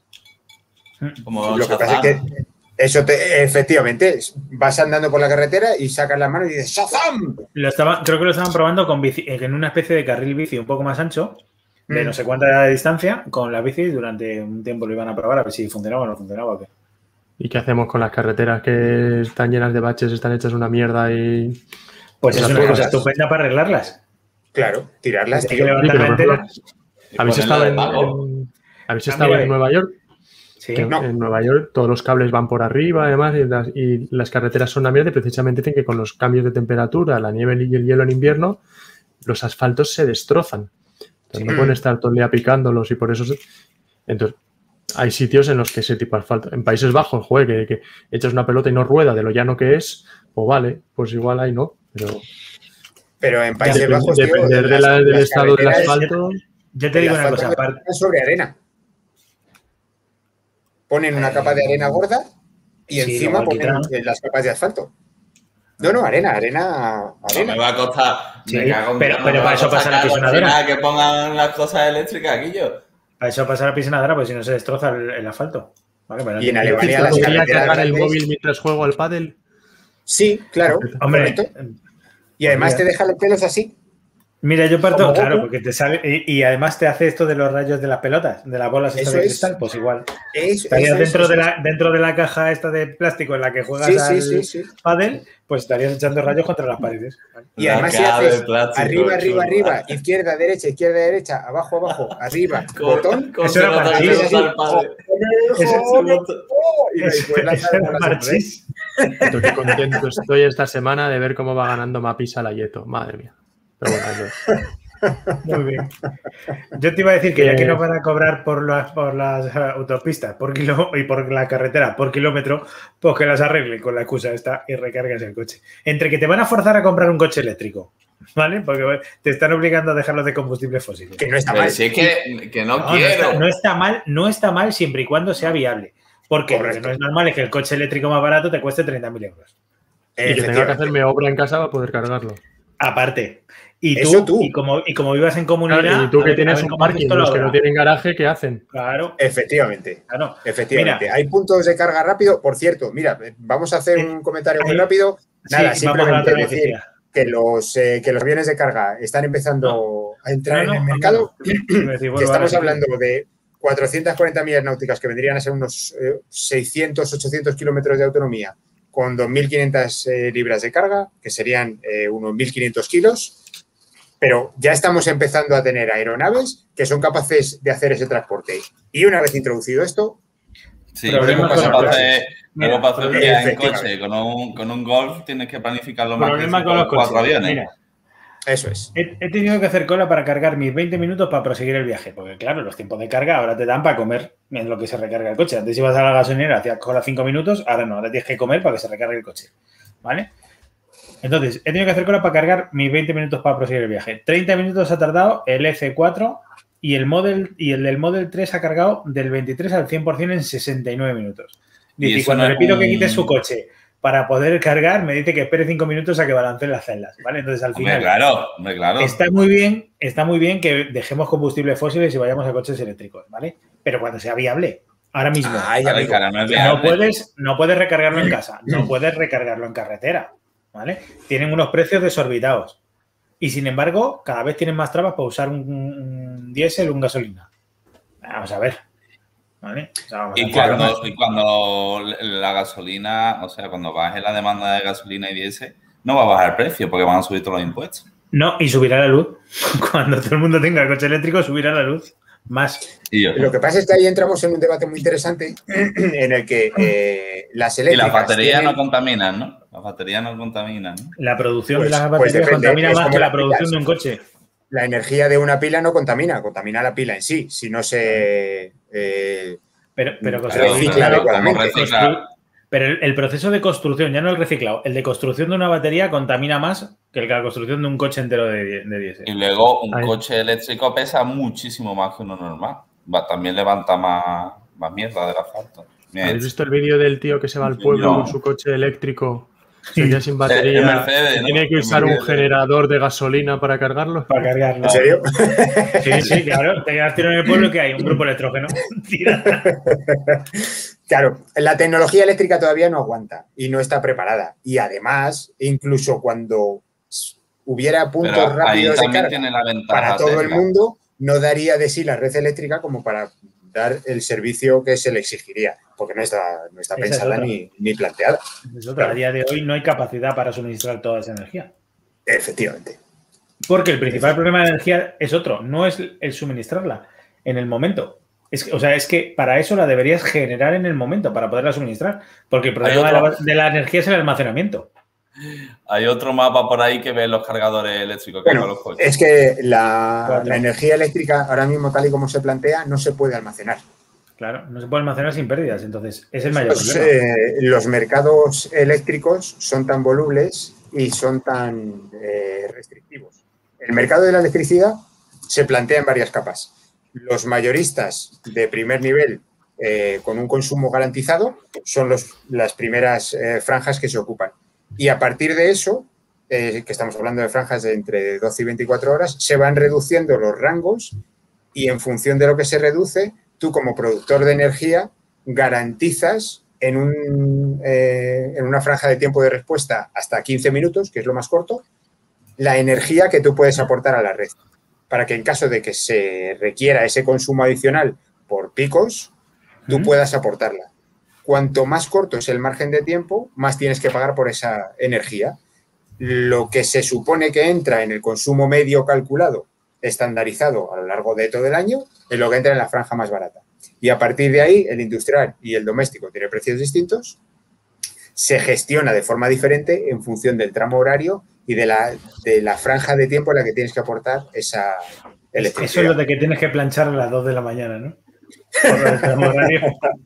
Como lo que pasa es que eso te, efectivamente, vas andando por la carretera y sacas las manos y dices ¡Shazam! Lo estaba, creo que lo estaban probando con bici, en una especie de carril bici un poco más ancho, de mm. no sé cuánta distancia, con la bici durante un tiempo lo iban a probar a ver si funcionaba o no funcionaba o qué. ¿Y qué hacemos con las carreteras que están llenas de baches, están hechas una mierda y... Pues es una cosa estupenda para arreglarlas. Claro, tirarlas. Tío. Que levantar la entera. ¿Habéis estado, en, en, ¿habéis estado en Nueva York? Sí. En, No. en Nueva York todos los cables van por arriba, además, y las, y las carreteras son una mierda y precisamente dicen que con los cambios de temperatura, la nieve y el hielo en invierno, los asfaltos se destrozan. Entonces, sí. No pueden estar todo el día picándolos y por eso... Se... Entonces, hay sitios en los que ese tipo de asfalto... En Países Bajos, joder, que, que echas una pelota y no rueda de lo llano que es, pues vale, pues igual ahí no. Pero, pero en Países depende, Bajos, depender tío, de la, las, del las estado del asfalto. Yo te digo una cosa, aparte. Sobre arena. Ponen una capa de arena gorda y sí, encima ponen las capas de asfalto. No, no, arena, arena, arena. No me va a costar. Sí, me cago en pero, pero para eso pasa la pisonadora. Que pongan las cosas eléctricas aquí yo. Para eso pasa la pisonadora, pues si no se destroza el, el asfalto. Vale, bueno, y en Alemania las ¿podría cargar el móvil mientras juego al pádel? Sí, claro. Hombre. Correcto. Y además te deja los pelos así. Mira, yo parto, claro, porque te sale y, y además te hace esto de los rayos de las pelotas, de las bolas estas de cristal, pues igual. Eso, estarías eso, dentro, eso, de la, dentro de la caja esta de plástico en la que juegas sí, al sí, sí, sí. pádel, pues estarías echando rayos contra las paredes. Y además si haces plástico, arriba, arriba, arriba, izquierda, derecha, izquierda, derecha, abajo, abajo, arriba, botón. Eso era Marchís. Estoy contento estoy esta semana de ver cómo va ganando Mapisa la Yeto. Madre mía. Pero bueno, muy bien. Yo te iba a decir que ya que no van a cobrar por las, por las autopistas por kilo, y por la carretera por kilómetro, pues que las arreglen con la excusa esta y recargas el coche. Entre que te van a forzar a comprar un coche eléctrico, ¿vale? Porque te están obligando a dejarlos de combustibles fósiles. Que no está mal. Sí, que, que no, no quiero. No está, no está mal, no está mal siempre y cuando sea viable. Porque lo que no es normal es que el coche eléctrico más barato te cueste treinta mil euros. Y que tenga que hacerme obra en casa para poder cargarlo. Aparte. Y tú, Eso tú. Y, como, y como vivas en comunidad... Claro, y tú que ver, tienes un parking, los que no tienen garaje, ¿qué hacen? Claro. Efectivamente. Claro. Efectivamente. Mira, hay puntos de carga rápido. Por cierto, mira, vamos a hacer un comentario muy rápido. Nada, sí, simplemente decir que los, eh, que los aviones de carga están empezando no. a entrar no, no, en el mercado. No, no. Decir, que estamos hablando de cuatrocientas cuarenta millas náuticas, que vendrían a ser unos eh, seiscientos, ochocientos kilómetros de autonomía, con dos mil quinientas eh, libras de carga, que serían eh, unos mil quinientos kilos. Pero ya estamos empezando a tener aeronaves que son capaces de hacer ese transporte. Y una vez introducido esto... Sí, pero para hacer, luego para hacer viaje en coche con un, con un Golf tienes que planificarlo más que con los cuatro coches. aviones. Mira, eso es. He, he tenido que hacer cola para cargar mis veinte minutos para proseguir el viaje. Porque, claro, los tiempos de carga ahora te dan para comer en lo que se recarga el coche. Antes ibas a la gasolinera, hacías cola cinco minutos, ahora no, ahora tienes que comer para que se recargue el coche. ¿Vale? Entonces, he tenido que hacer cola para cargar mis veinte minutos para proseguir el viaje. treinta minutos ha tardado el E C cuatro y el, Model, y el del Model tres ha cargado del veintitrés al cien por cien en sesenta y nueve minutos. Dice, y cuando no le pido un... que quite su coche para poder cargar, me dice que espere cinco minutos a que balanceen las celdas, ¿vale? Entonces, al final, hombre, claro, hombre, claro. está muy bien, está muy bien que dejemos combustibles fósiles y vayamos a coches eléctricos, ¿vale? Pero cuando sea viable, ahora mismo, Ay, amigo, cara, no, no, puedes, no puedes recargarlo en casa, no puedes recargarlo en carretera, ¿vale? Tienen unos precios desorbitados y, sin embargo, cada vez tienen más trabas para usar un, un diésel o un gasolina. Vamos a ver. ¿Vale? O sea, y, cuando, y cuando la gasolina, o sea, cuando baje la demanda de gasolina y diésel, no va a bajar el precio porque van a subir todos los impuestos. No, y subirá la luz. Cuando todo el mundo tenga el coche eléctrico, subirá la luz más. Lo que pasa es que ahí entramos en un debate muy interesante en el que eh, las eléctricas... Y las baterías tienen... no contaminan, ¿no? Las baterías no contaminan, ¿no? La producción pues, de las baterías pues contamina más que la, la producción pilas. de un coche. La energía de una pila no contamina, contamina la pila en sí, si no se... Eh, pero pero recicla adecuadamente. Pero el, el proceso de construcción, ya no el reciclado, el de construcción de una batería contamina más que la construcción de un coche entero de, de diésel. Y luego un Ahí. coche eléctrico pesa muchísimo más que uno normal. Va, también levanta más, más mierda del asfalto. ¿Habéis visto el vídeo del tío que se va al pueblo no. con su coche eléctrico? Se queda sin batería. El Mercedes, ¿no? Tiene que usar un generador de gasolina para cargarlo. Para cargarlo. ¿En serio? Sí, sí, claro. Te quedas tirado en el pueblo que hay un grupo electrógeno. Claro, la tecnología eléctrica todavía no aguanta y no está preparada. Y además, incluso cuando hubiera puntos Pero rápidos de carga tiene la para todo Tesla. el mundo, no daría de sí la red eléctrica como para dar el servicio que se le exigiría, porque no está, no está pensada es ni, ni planteada. Es otra. Claro. A día de hoy no hay capacidad para suministrar toda esa energía. Efectivamente. Porque el principal problema de energía es otro, no es el suministrarla en el momento. Es que, o sea, es que para eso la deberías generar en el momento, para poderla suministrar. Porque el problema de la, de la energía es el almacenamiento. Hay otro mapa por ahí que ve los cargadores eléctricos que bueno, los coches. Es que la, la energía eléctrica, ahora mismo, tal y como se plantea, no se puede almacenar. Claro, no se puede almacenar sin pérdidas, entonces es el mayor los, problema. Eh, los mercados eléctricos son tan volubles y son tan eh, restrictivos. El mercado de la electricidad se plantea en varias capas. Los mayoristas de primer nivel eh, con un consumo garantizado son los, las primeras eh, franjas que se ocupan. Y a partir de eso, eh, que estamos hablando de franjas de entre doce y veinticuatro horas, se van reduciendo los rangos y en función de lo que se reduce, tú como productor de energía garantizas en, un, eh, en una franja de tiempo de respuesta hasta quince minutos, que es lo más corto, la energía que tú puedes aportar a la red, para que en caso de que se requiera ese consumo adicional por picos, tú puedas aportarla. Cuanto más corto es el margen de tiempo, más tienes que pagar por esa energía. Lo que se supone que entra en el consumo medio calculado, estandarizado a lo largo de todo el año, es lo que entra en la franja más barata. Y a partir de ahí, el industrial y el doméstico tienen precios distintos, se gestiona de forma diferente en función del tramo horario y de la, de la franja de tiempo en la que tienes que aportar esa electricidad. Eso es lo de que tienes que planchar a las dos de la mañana, ¿no? Por el tramo horario.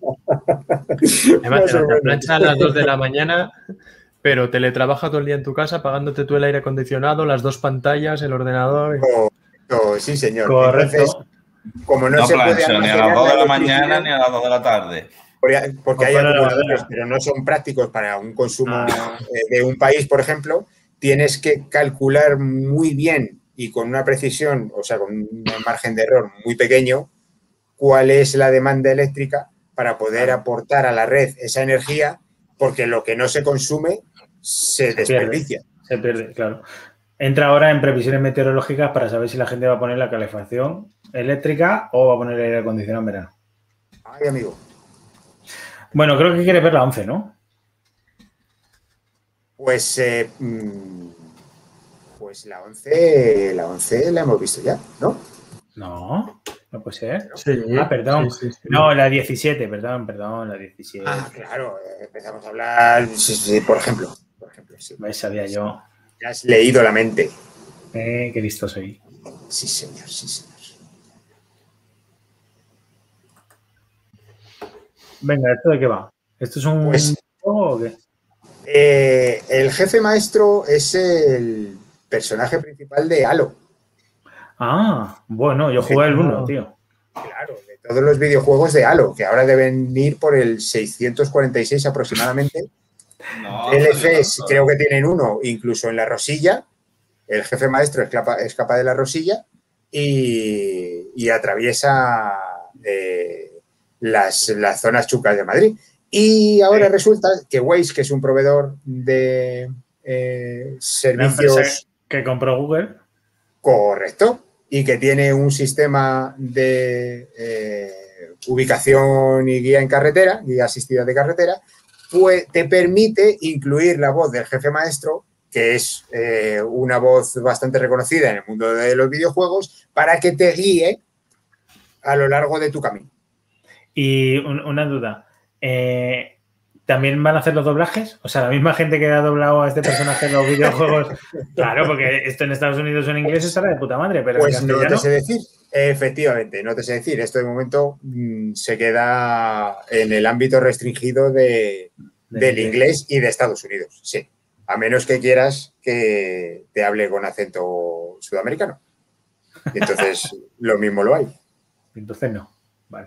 Además, te la planchas a las dos de la mañana, pero teletrabaja todo el día en tu casa, pagándote tú el aire acondicionado, las dos pantallas, el ordenador. Oh, oh, sí, señor. Correcto. Entonces, como no, no se plancho, puede ni a las dos de la mañana ni a las dos de la tarde. Porque, porque hay acumuladores, pero no son prácticos para un consumo ah. de un país, por ejemplo. Tienes que calcular muy bien y con una precisión, o sea, con un margen de error muy pequeño, cuál es la demanda eléctrica para poder aportar a la red esa energía, porque lo que no se consume se, se desperdicia. Pierde, se pierde, claro. Entra ahora en previsiones meteorológicas para saber si la gente va a poner la calefacción eléctrica o va a poner el aire acondicionado en verano. Ay, amigo. Bueno, creo que quieres ver la once, ¿no? Pues, eh, pues la once, la once la hemos visto ya, ¿no? No, no puede ser. Sí, ah, perdón. Sí, sí, sí. No, la diecisiete, perdón, perdón, la diecisiete. Ah, claro, empezamos a hablar, sí, sí, por ejemplo. Por ejemplo, sí. ¿Ves? Sabía yo. Ya has leído la mente. Eh, qué listo soy. Sí, señor, sí, señor. Venga, ¿esto de qué va? ¿Esto es un pues, juego o qué? Eh, el jefe maestro es el personaje principal de Halo. Ah, bueno, yo jugué el uno, tío. Claro, de todos los videojuegos de Halo, que ahora deben ir por el seiscientos cuarenta y seis aproximadamente. No, D L Cs no, no. Creo que tienen uno, incluso en la Rosilla. El jefe maestro escapa, escapa de la Rosilla y, y atraviesa eh, las, las zonas chucas de Madrid. Y ahora sí. resulta que Waze, que es un proveedor de eh, servicios... que compró Google. Correcto. Y que tiene un sistema de eh, ubicación y guía en carretera, guía asistida de carretera, pues te permite incluir la voz del jefe maestro, que es eh, una voz bastante reconocida en el mundo de los videojuegos, para que te guíe a lo largo de tu camino. Y un, una duda, eh, ¿también van a hacer los doblajes? O sea, la misma gente que ha doblado a este personaje en los videojuegos. Claro, porque esto en Estados Unidos o en inglés estará de puta madre, pero pues en no te sé decir. Efectivamente, no te sé decir. Esto de momento mmm, se queda en el ámbito restringido de, de del inglés. inglés y de Estados Unidos, sí. A menos que quieras que te hable con acento sudamericano. Y entonces lo mismo lo hay. Entonces no. Vale.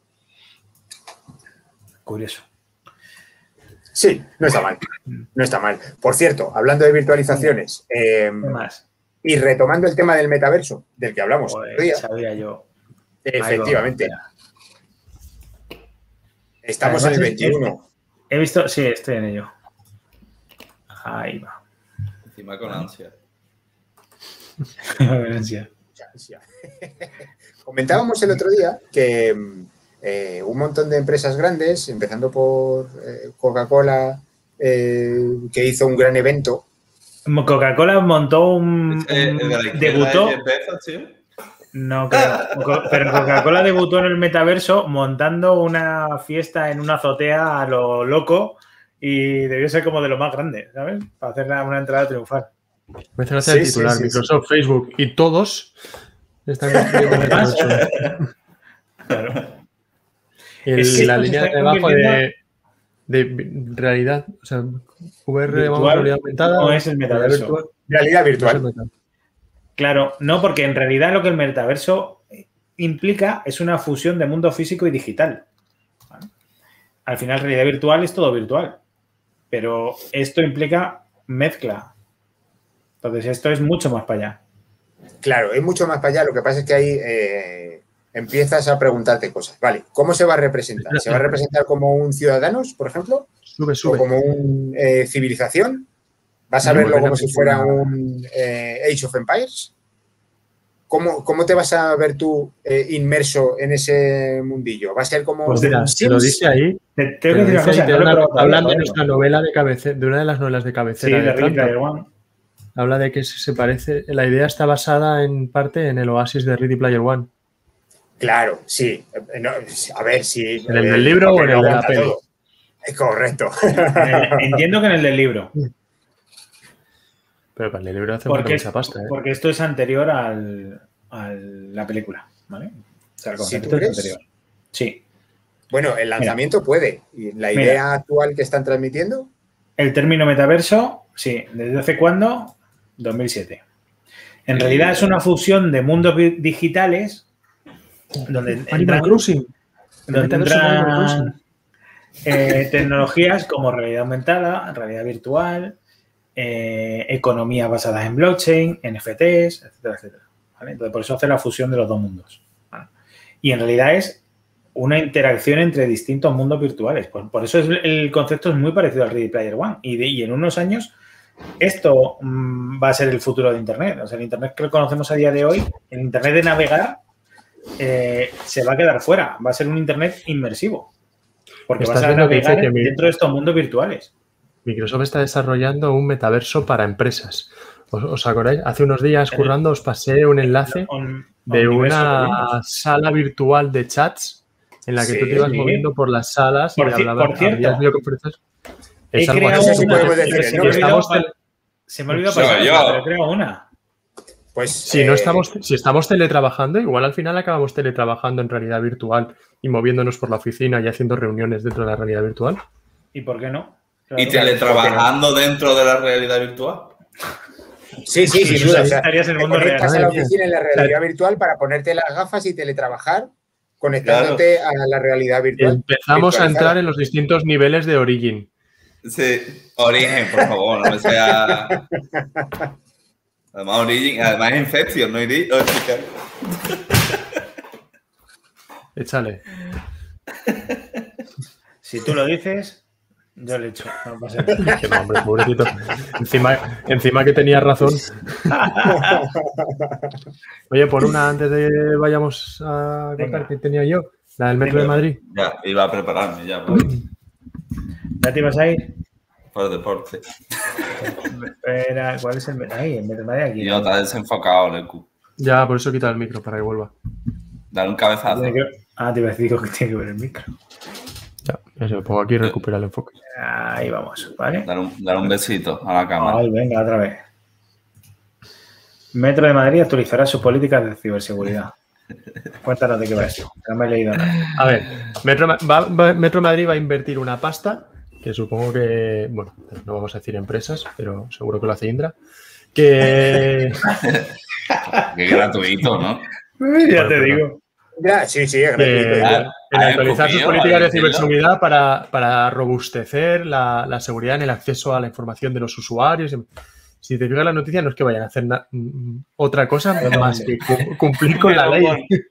Curioso. Sí, no está mal. No está mal. Por cierto, hablando de virtualizaciones eh, más? y retomando el tema del metaverso, del que hablamos pues, otro día. Sabía yo. Efectivamente. Estamos Además, en el veintiuno. He visto, sí, estoy en ello. Ahí va. Encima con ansia. con ansia. Comentábamos el otro día que eh, un montón de empresas grandes, empezando por eh, Coca-Cola, eh, que hizo un gran evento. Coca-Cola montó un... ¿Es un de la debutó... De Bezos, ¿sí? No creo. Pero Coca-Cola debutó en el metaverso montando una fiesta en una azotea a lo loco y debió ser como de lo más grande, ¿sabes? Para hacer una entrada triunfal. Mencionaste sí, el titular, sí, sí, Microsoft, sí. Facebook y todos están construyendo el metaverso. Claro. El, es que la línea de debajo de, de realidad, o sea, V R, virtual, vamos, realidad aumentada. No es el metaverso. Virtual. Realidad virtual. No es el claro, no, porque en realidad lo que el metaverso implica es una fusión de mundo físico y digital. ¿Vale? Al final, realidad virtual es todo virtual, pero esto implica mezcla. Entonces, esto es mucho más para allá. Claro, es mucho más para allá. Lo que pasa es que ahí eh, empiezas a preguntarte cosas. Vale, ¿cómo se va a representar? ¿Se va a representar como un Ciudadanos, por ejemplo? Sube, sube. ¿O como un eh, Civilización? ¿Vas a no, verlo como si fuera un eh, Age of Empires? ¿Cómo, ¿Cómo te vas a ver tú eh, inmerso en ese mundillo? ¿Va a ser como... Pues mira, se lo dice ahí. Te, te te dice cosa, no una, hablando de nuestra novela de cabecera, de una de las novelas de cabecera. Sí, de Ready Player One. Habla de que se parece... La idea está basada en parte en el oasis de Ready Player One. Claro, sí. No, a ver, si... ¿En el del libro o en el de la peli? Es correcto. Entiendo que en el del libro. Pero para el libro hace porque, mucha pasta, ¿eh? Porque esto es anterior al, a la película, ¿vale? O sea, el concepto ¿Sí, es anterior. Sí. Bueno, el lanzamiento Mira. puede. ¿Y la idea Mira. actual que están transmitiendo? El término metaverso, sí. ¿Desde hace cuándo? dos mil siete. En sí. realidad es una fusión de mundos digitales donde Animal Crossing. Donde entran eh, tecnologías como realidad aumentada, realidad virtual... Eh, economías basadas en blockchain, N F Ts, etcétera, etcétera. ¿Vale? Entonces, por eso hace la fusión de los dos mundos. ¿Vale? Y en realidad es una interacción entre distintos mundos virtuales. Por, por eso es, el concepto es muy parecido al Ready Player One. Y, de, y en unos años esto mmm, va a ser el futuro de Internet. O sea, el Internet que conocemos a día de hoy, el Internet de navegar, eh, se va a quedar fuera. Va a ser un Internet inmersivo. Porque vas a navegar que dentro de estos mundos virtuales. Microsoft está desarrollando un metaverso para empresas. ¿Os, os acordáis? Hace unos días, currando, os pasé un enlace on, on de una sala virtual de chats en la que sí, tú te ibas sí. moviendo por las salas por y hablabas. Por cierto, es algo así. Se, se me olvidó pasar, pero creo una. Pues, si, eh... no estamos, si estamos teletrabajando, igual al final acabamos teletrabajando en realidad virtual y moviéndonos por la oficina y haciendo reuniones dentro de la realidad virtual. ¿Y por qué no? Claro, ¿y teletrabajando dentro de la realidad virtual? Sí, sí, sin duda. O sea, estarías en el mundo real. Te conectas a la oficina en la realidad virtual para ponerte las gafas y teletrabajar conectándote claro. a la realidad virtual. Empezamos a entrar en los distintos niveles de Origin. Sí, Origen, por favor, no me sea... Además, Origin, además es Infection, no Origin. Échale. Si tú lo dices, yo le echo. No pasa nada. Qué nombre, pobrecito. Encima, encima que tenía razón. Oye, por una antes de vayamos a contar que tenía yo. La del Metro de Madrid. Ya, iba a prepararme ya. Pues. ¿Ya te ibas a ir? Por deporte. Espera, ¿cuál es el Metro? Ahí, el Metro de Madrid aquí. Y otra desenfocado, Lecu. Ya, por eso quita el micro para que vuelva. Dale un cabezazo. Que... Ah, te iba a decir que tiene que ver el micro. Ya, ya se lo pongo aquí y recupera el enfoque. Ahí vamos, ¿vale? Dale un, dale un besito a la cámara. Ay, venga, otra vez. Metro de Madrid actualizará sus políticas de ciberseguridad. Cuéntanos de qué va esto. No me he leído nada. A ver, Metro, va, va, Metro Madrid va a invertir una pasta, que supongo que, bueno, no vamos a decir empresas, pero seguro que lo hace Indra, que... Qué gratuito, ¿no? Ya te digo. Ya, sí, sí, es gratuito. Eh, en actualizar sus políticas de ciberseguridad para, para robustecer la, la seguridad en el acceso a la información de los usuarios. Si te fijas la noticia, no es que vayan a hacer na, otra cosa más que cumplir con la ley.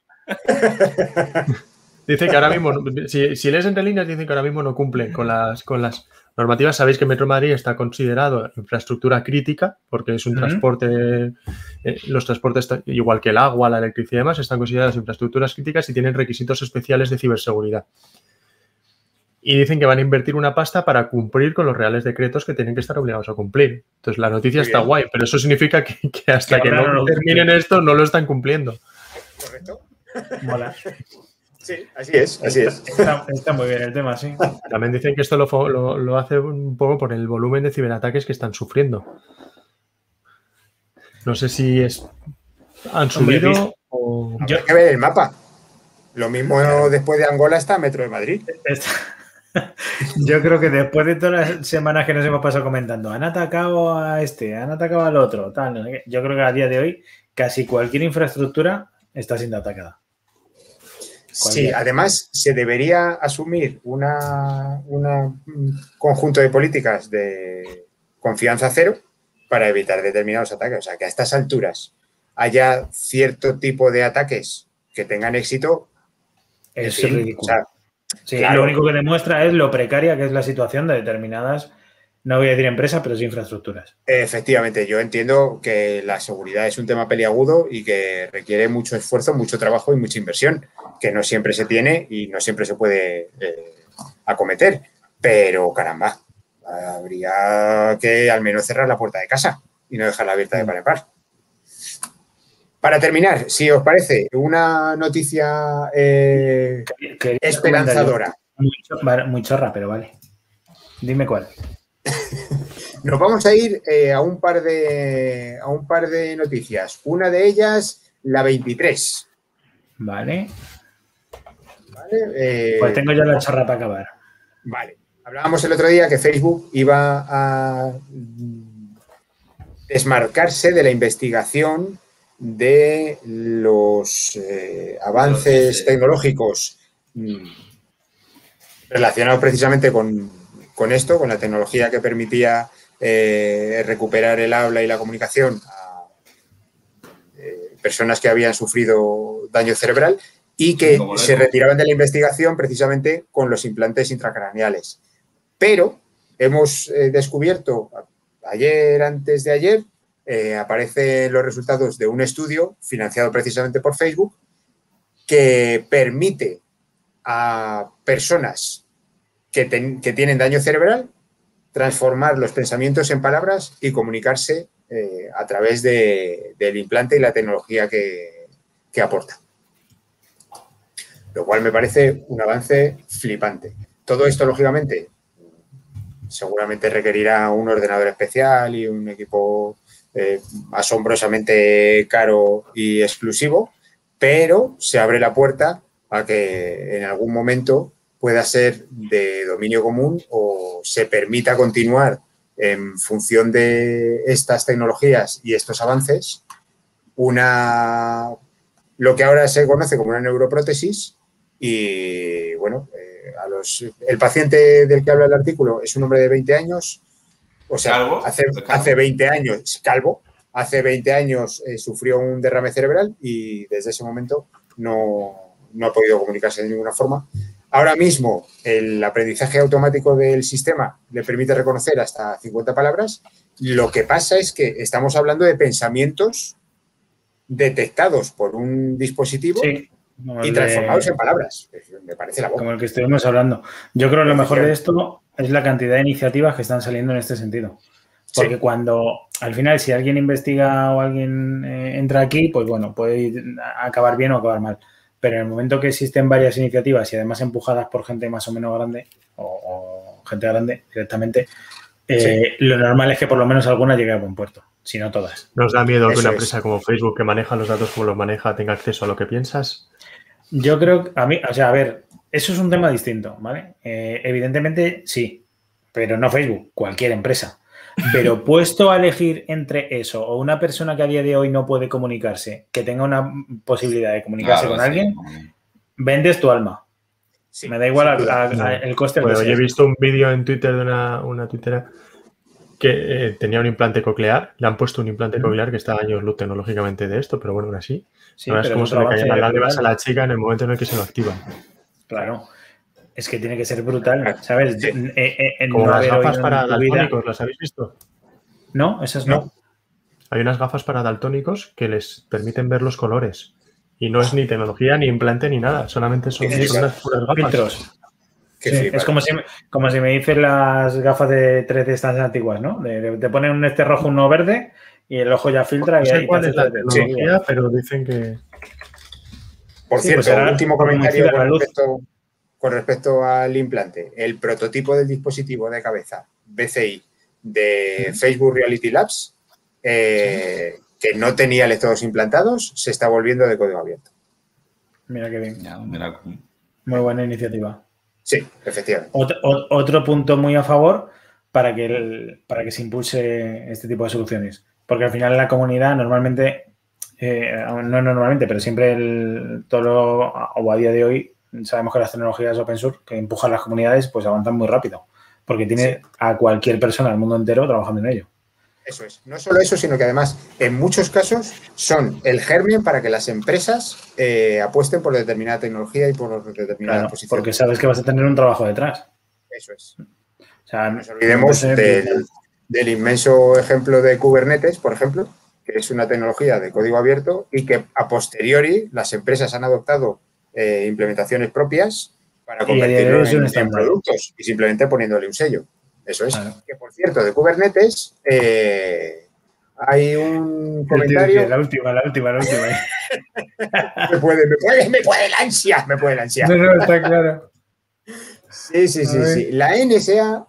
Dice que ahora mismo, si, si lees entre líneas, dicen que ahora mismo no cumplen con las, con las normativas. Sabéis que Metro Madrid está considerado infraestructura crítica porque es un uh-huh. transporte, eh, los transportes, igual que el agua, la electricidad y demás, están consideradas infraestructuras críticas y tienen requisitos especiales de ciberseguridad. Y dicen que van a invertir una pasta para cumplir con los reales decretos que tienen que estar obligados a cumplir. Entonces, la noticia está guay, pero eso significa que, que hasta que, que no, no terminen esto, no lo están cumpliendo. Correcto. Mola. Sí, así es, así es. Está, está muy bien el tema, sí. También dicen que esto lo, lo, lo hace un poco por el volumen de ciberataques que están sufriendo. No sé si es han subido Hombre, o... Yo hay que ver el mapa. Lo mismo claro. Después de Angola está Metro de Madrid. Está... Yo creo que después de todas las semanas que nos hemos pasado comentando, han atacado a este, han atacado al otro, tal, no sé qué. Yo creo que a día de hoy casi cualquier infraestructura está siendo atacada. Sí, además se debería asumir una, una, un conjunto de políticas de confianza cero para evitar determinados ataques. O sea, que a estas alturas haya cierto tipo de ataques que tengan éxito. Es fin, ridículo. O sea, sí, claro. Lo único que demuestra es lo precaria que es la situación de determinadas, no voy a decir empresas, pero sí infraestructuras. Efectivamente, yo entiendo que la seguridad es un tema peliagudo y que requiere mucho esfuerzo, mucho trabajo y mucha inversión, que no siempre se tiene y no siempre se puede eh, acometer. Pero, caramba, habría que al menos cerrar la puerta de casa y no dejarla abierta de par en par. Para terminar, si os parece, una noticia eh, esperanzadora. Muy, muy chorra, pero vale. Dime cuál. Nos vamos a ir eh, a un par de a un par de noticias. Una de ellas, la veintitrés. Vale. Vale. Eh, pues tengo ya la chorra para acabar. Vale. Hablábamos el otro día que Facebook iba a desmarcarse de la investigación de los eh, avances tecnológicos relacionados precisamente con, con esto, con la tecnología que permitía eh, recuperar el habla y la comunicación a eh, personas que habían sufrido daño cerebral y que se retiraban de la investigación precisamente con los implantes intracraneales. Pero hemos eh, descubierto ayer, antes de ayer, Eh, aparecen los resultados de un estudio financiado precisamente por Facebook que permite a personas que, ten, que tienen daño cerebral transformar los pensamientos en palabras y comunicarse eh, a través de, del implante y la tecnología que, que aporta. Lo cual me parece un avance flipante. Todo esto, lógicamente, seguramente requerirá un ordenador especial y un equipo Eh, asombrosamente caro y exclusivo, pero se abre la puerta a que en algún momento pueda ser de dominio común o se permita continuar en función de estas tecnologías y estos avances una lo que ahora se conoce como una neuroprótesis Y bueno, eh, a los, el paciente del que habla el artículo es un hombre de veinte años, o sea, ¿Calvo? hace, ¿Calvo? hace veinte años, calvo, hace veinte años eh, sufrió un derrame cerebral y desde ese momento no, no ha podido comunicarse de ninguna forma. Ahora mismo el aprendizaje automático del sistema le permite reconocer hasta cincuenta palabras. Lo que pasa es que estamos hablando de pensamientos detectados por un dispositivo Sí, y transformados de... en palabras. Me parece la boca. Como el que estuvimos hablando. Yo creo que lo mejor de esto es la cantidad de iniciativas que están saliendo en este sentido. Porque sí. cuando, al final, si alguien investiga o alguien eh, entra aquí, pues bueno, puede acabar bien o acabar mal. Pero en el momento que existen varias iniciativas y además empujadas por gente más o menos grande o, o gente grande directamente, eh, sí. lo normal es que por lo menos alguna llegue a buen puerto, si no todas. ¿Nos da miedo Eso que una es. empresa como Facebook, que maneja los datos como los maneja, tenga acceso a lo que piensas? Yo creo que a mí, o sea, a ver, eso es un tema distinto, ¿vale? Eh, evidentemente sí, pero no Facebook, cualquier empresa. Pero puesto a elegir entre eso o una persona que a día de hoy no puede comunicarse, que tenga una posibilidad de comunicarse claro, con sí. alguien, vendes tu alma. Sí, Me da igual a, a, a el coste. Bueno, yo he visto un vídeo en Twitter de una, una tuitera que eh, tenía un implante coclear, le han puesto un implante coclear que está a años luz tecnológicamente de esto, pero bueno, aún así. Sí, no es como se le caen las lágrimas a la chica en el momento en el que se lo activan. Claro. Es que tiene que ser brutal, ¿sabes? Sí. En, en Como no las gafas para daltónicos, ¿las habéis visto? No, esas no. no. Hay unas gafas para daltónicos que les permiten ver los colores. Y no es ni tecnología, ni implante, ni nada. Solamente son, son unas puras gafas. Filtros. Sí, es como si, como si me dicen las gafas de tres D estas antiguas, ¿no? De, de, te ponen un este rojo, uno verde y el ojo ya filtra. No y sé ahí cuál es la tecnología, sí. pero dicen que... Por sí, cierto, pues el último comentario con respecto, con respecto al implante. El prototipo del dispositivo de cabeza B C I de sí. Facebook Reality Labs, eh, sí. que no tenía electrodos implantados, se está volviendo de código abierto. Mira qué bien. Ya, mira. Muy buena iniciativa. Sí, efectivamente. Otro, otro punto muy a favor para que, el, para que se impulse este tipo de soluciones. Porque al final la comunidad normalmente, eh, no normalmente, pero siempre el, todo lo, o a día de hoy, sabemos que las tecnologías open source que empujan las comunidades pues avanzan muy rápido. Porque tiene sí. a cualquier persona del mundo entero trabajando en ello. Eso es. No solo eso, sino que además, en muchos casos, son el germen para que las empresas eh, apuesten por determinada tecnología y por determinada claro, posición. Porque sabes que vas a tener un trabajo detrás. Eso es. O sea, no nos olvidemos no del, del inmenso ejemplo de Kubernetes, por ejemplo, que es una tecnología de código abierto y que a posteriori las empresas han adoptado eh, implementaciones propias para convertirlo en, en productos y simplemente poniéndole un sello. Eso es. Claro. Que, por cierto, de Kubernetes eh, hay un comentario... La última, la última, la última. me, puede, me, puede, me puede la ansia, me puede la ansia. No, no, está claro. Sí, sí, sí, sí. La N S A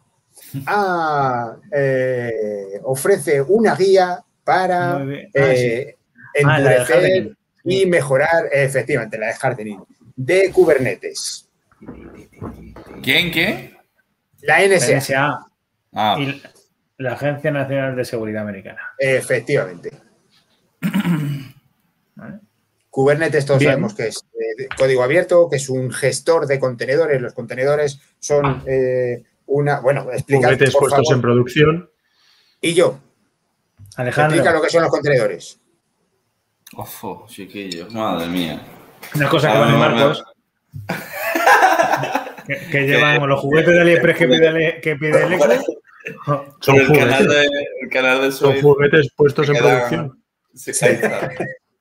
ah, eh, ofrece una guía para ah, eh, sí. endurecer ah, y mejorar, efectivamente, la de hardening de Kubernetes. ¿Quién, qué? La N S A. La N S A. Ah. Y la Agencia Nacional de Seguridad Americana. Efectivamente. ¿Vale? Kubernetes todos Bien. sabemos que es eh, código abierto, que es un gestor de contenedores. Los contenedores son eh, una... Bueno, explica, Kubernetes por puestos favor. en producción. Y yo. Alejandro. Explica lo que son los contenedores. Ojo, chiquillo. Madre mía. Una cosa que pone Marcos. que, que llevan los juguetes de AliExpress que pide, que pide el Eco. Son el juguetes. Canal de, el canal de Son juguetes puestos en queda... producción. Sí, ahí está.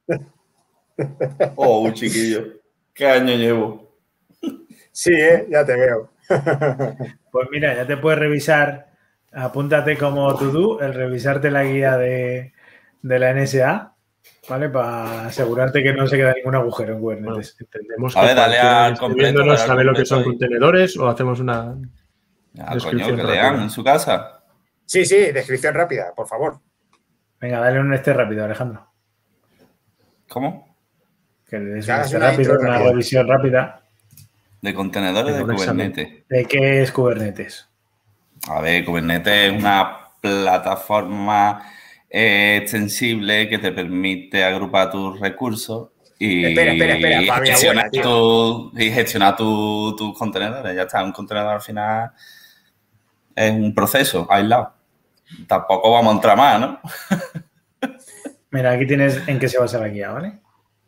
Oh, un chiquillo. ¿Qué año llevo? Sí, ¿eh? Ya te veo. Pues mira, ya te puedes revisar, apúntate como to do, el revisarte la guía de, de la N S A, ¿vale? Para asegurarte que no se queda ningún agujero en Kubernetes. Bueno, entendemos a que ver, dale al completo. No sabe lo que son contenedores o hacemos una ya, descripción coño, que rápida. Lean en su casa. Sí, sí, descripción rápida, por favor. Venga, dale un este rápido, Alejandro. ¿Cómo? Que le des un este rápido, una rápida. revisión rápida. De contenedores de, de Kubernetes. ¿De qué es Kubernetes? A ver, Kubernetes es una plataforma eh, extensible que te permite agrupar tus recursos y, espera, espera, espera, y para mi gestionar, abuela, tu, y gestionar tu- tus contenedores. Ya está, un contenedor al final es un proceso aislado. Tampoco vamos a entrar más, ¿no? Mira, aquí tienes en qué se basa la guía, ¿vale?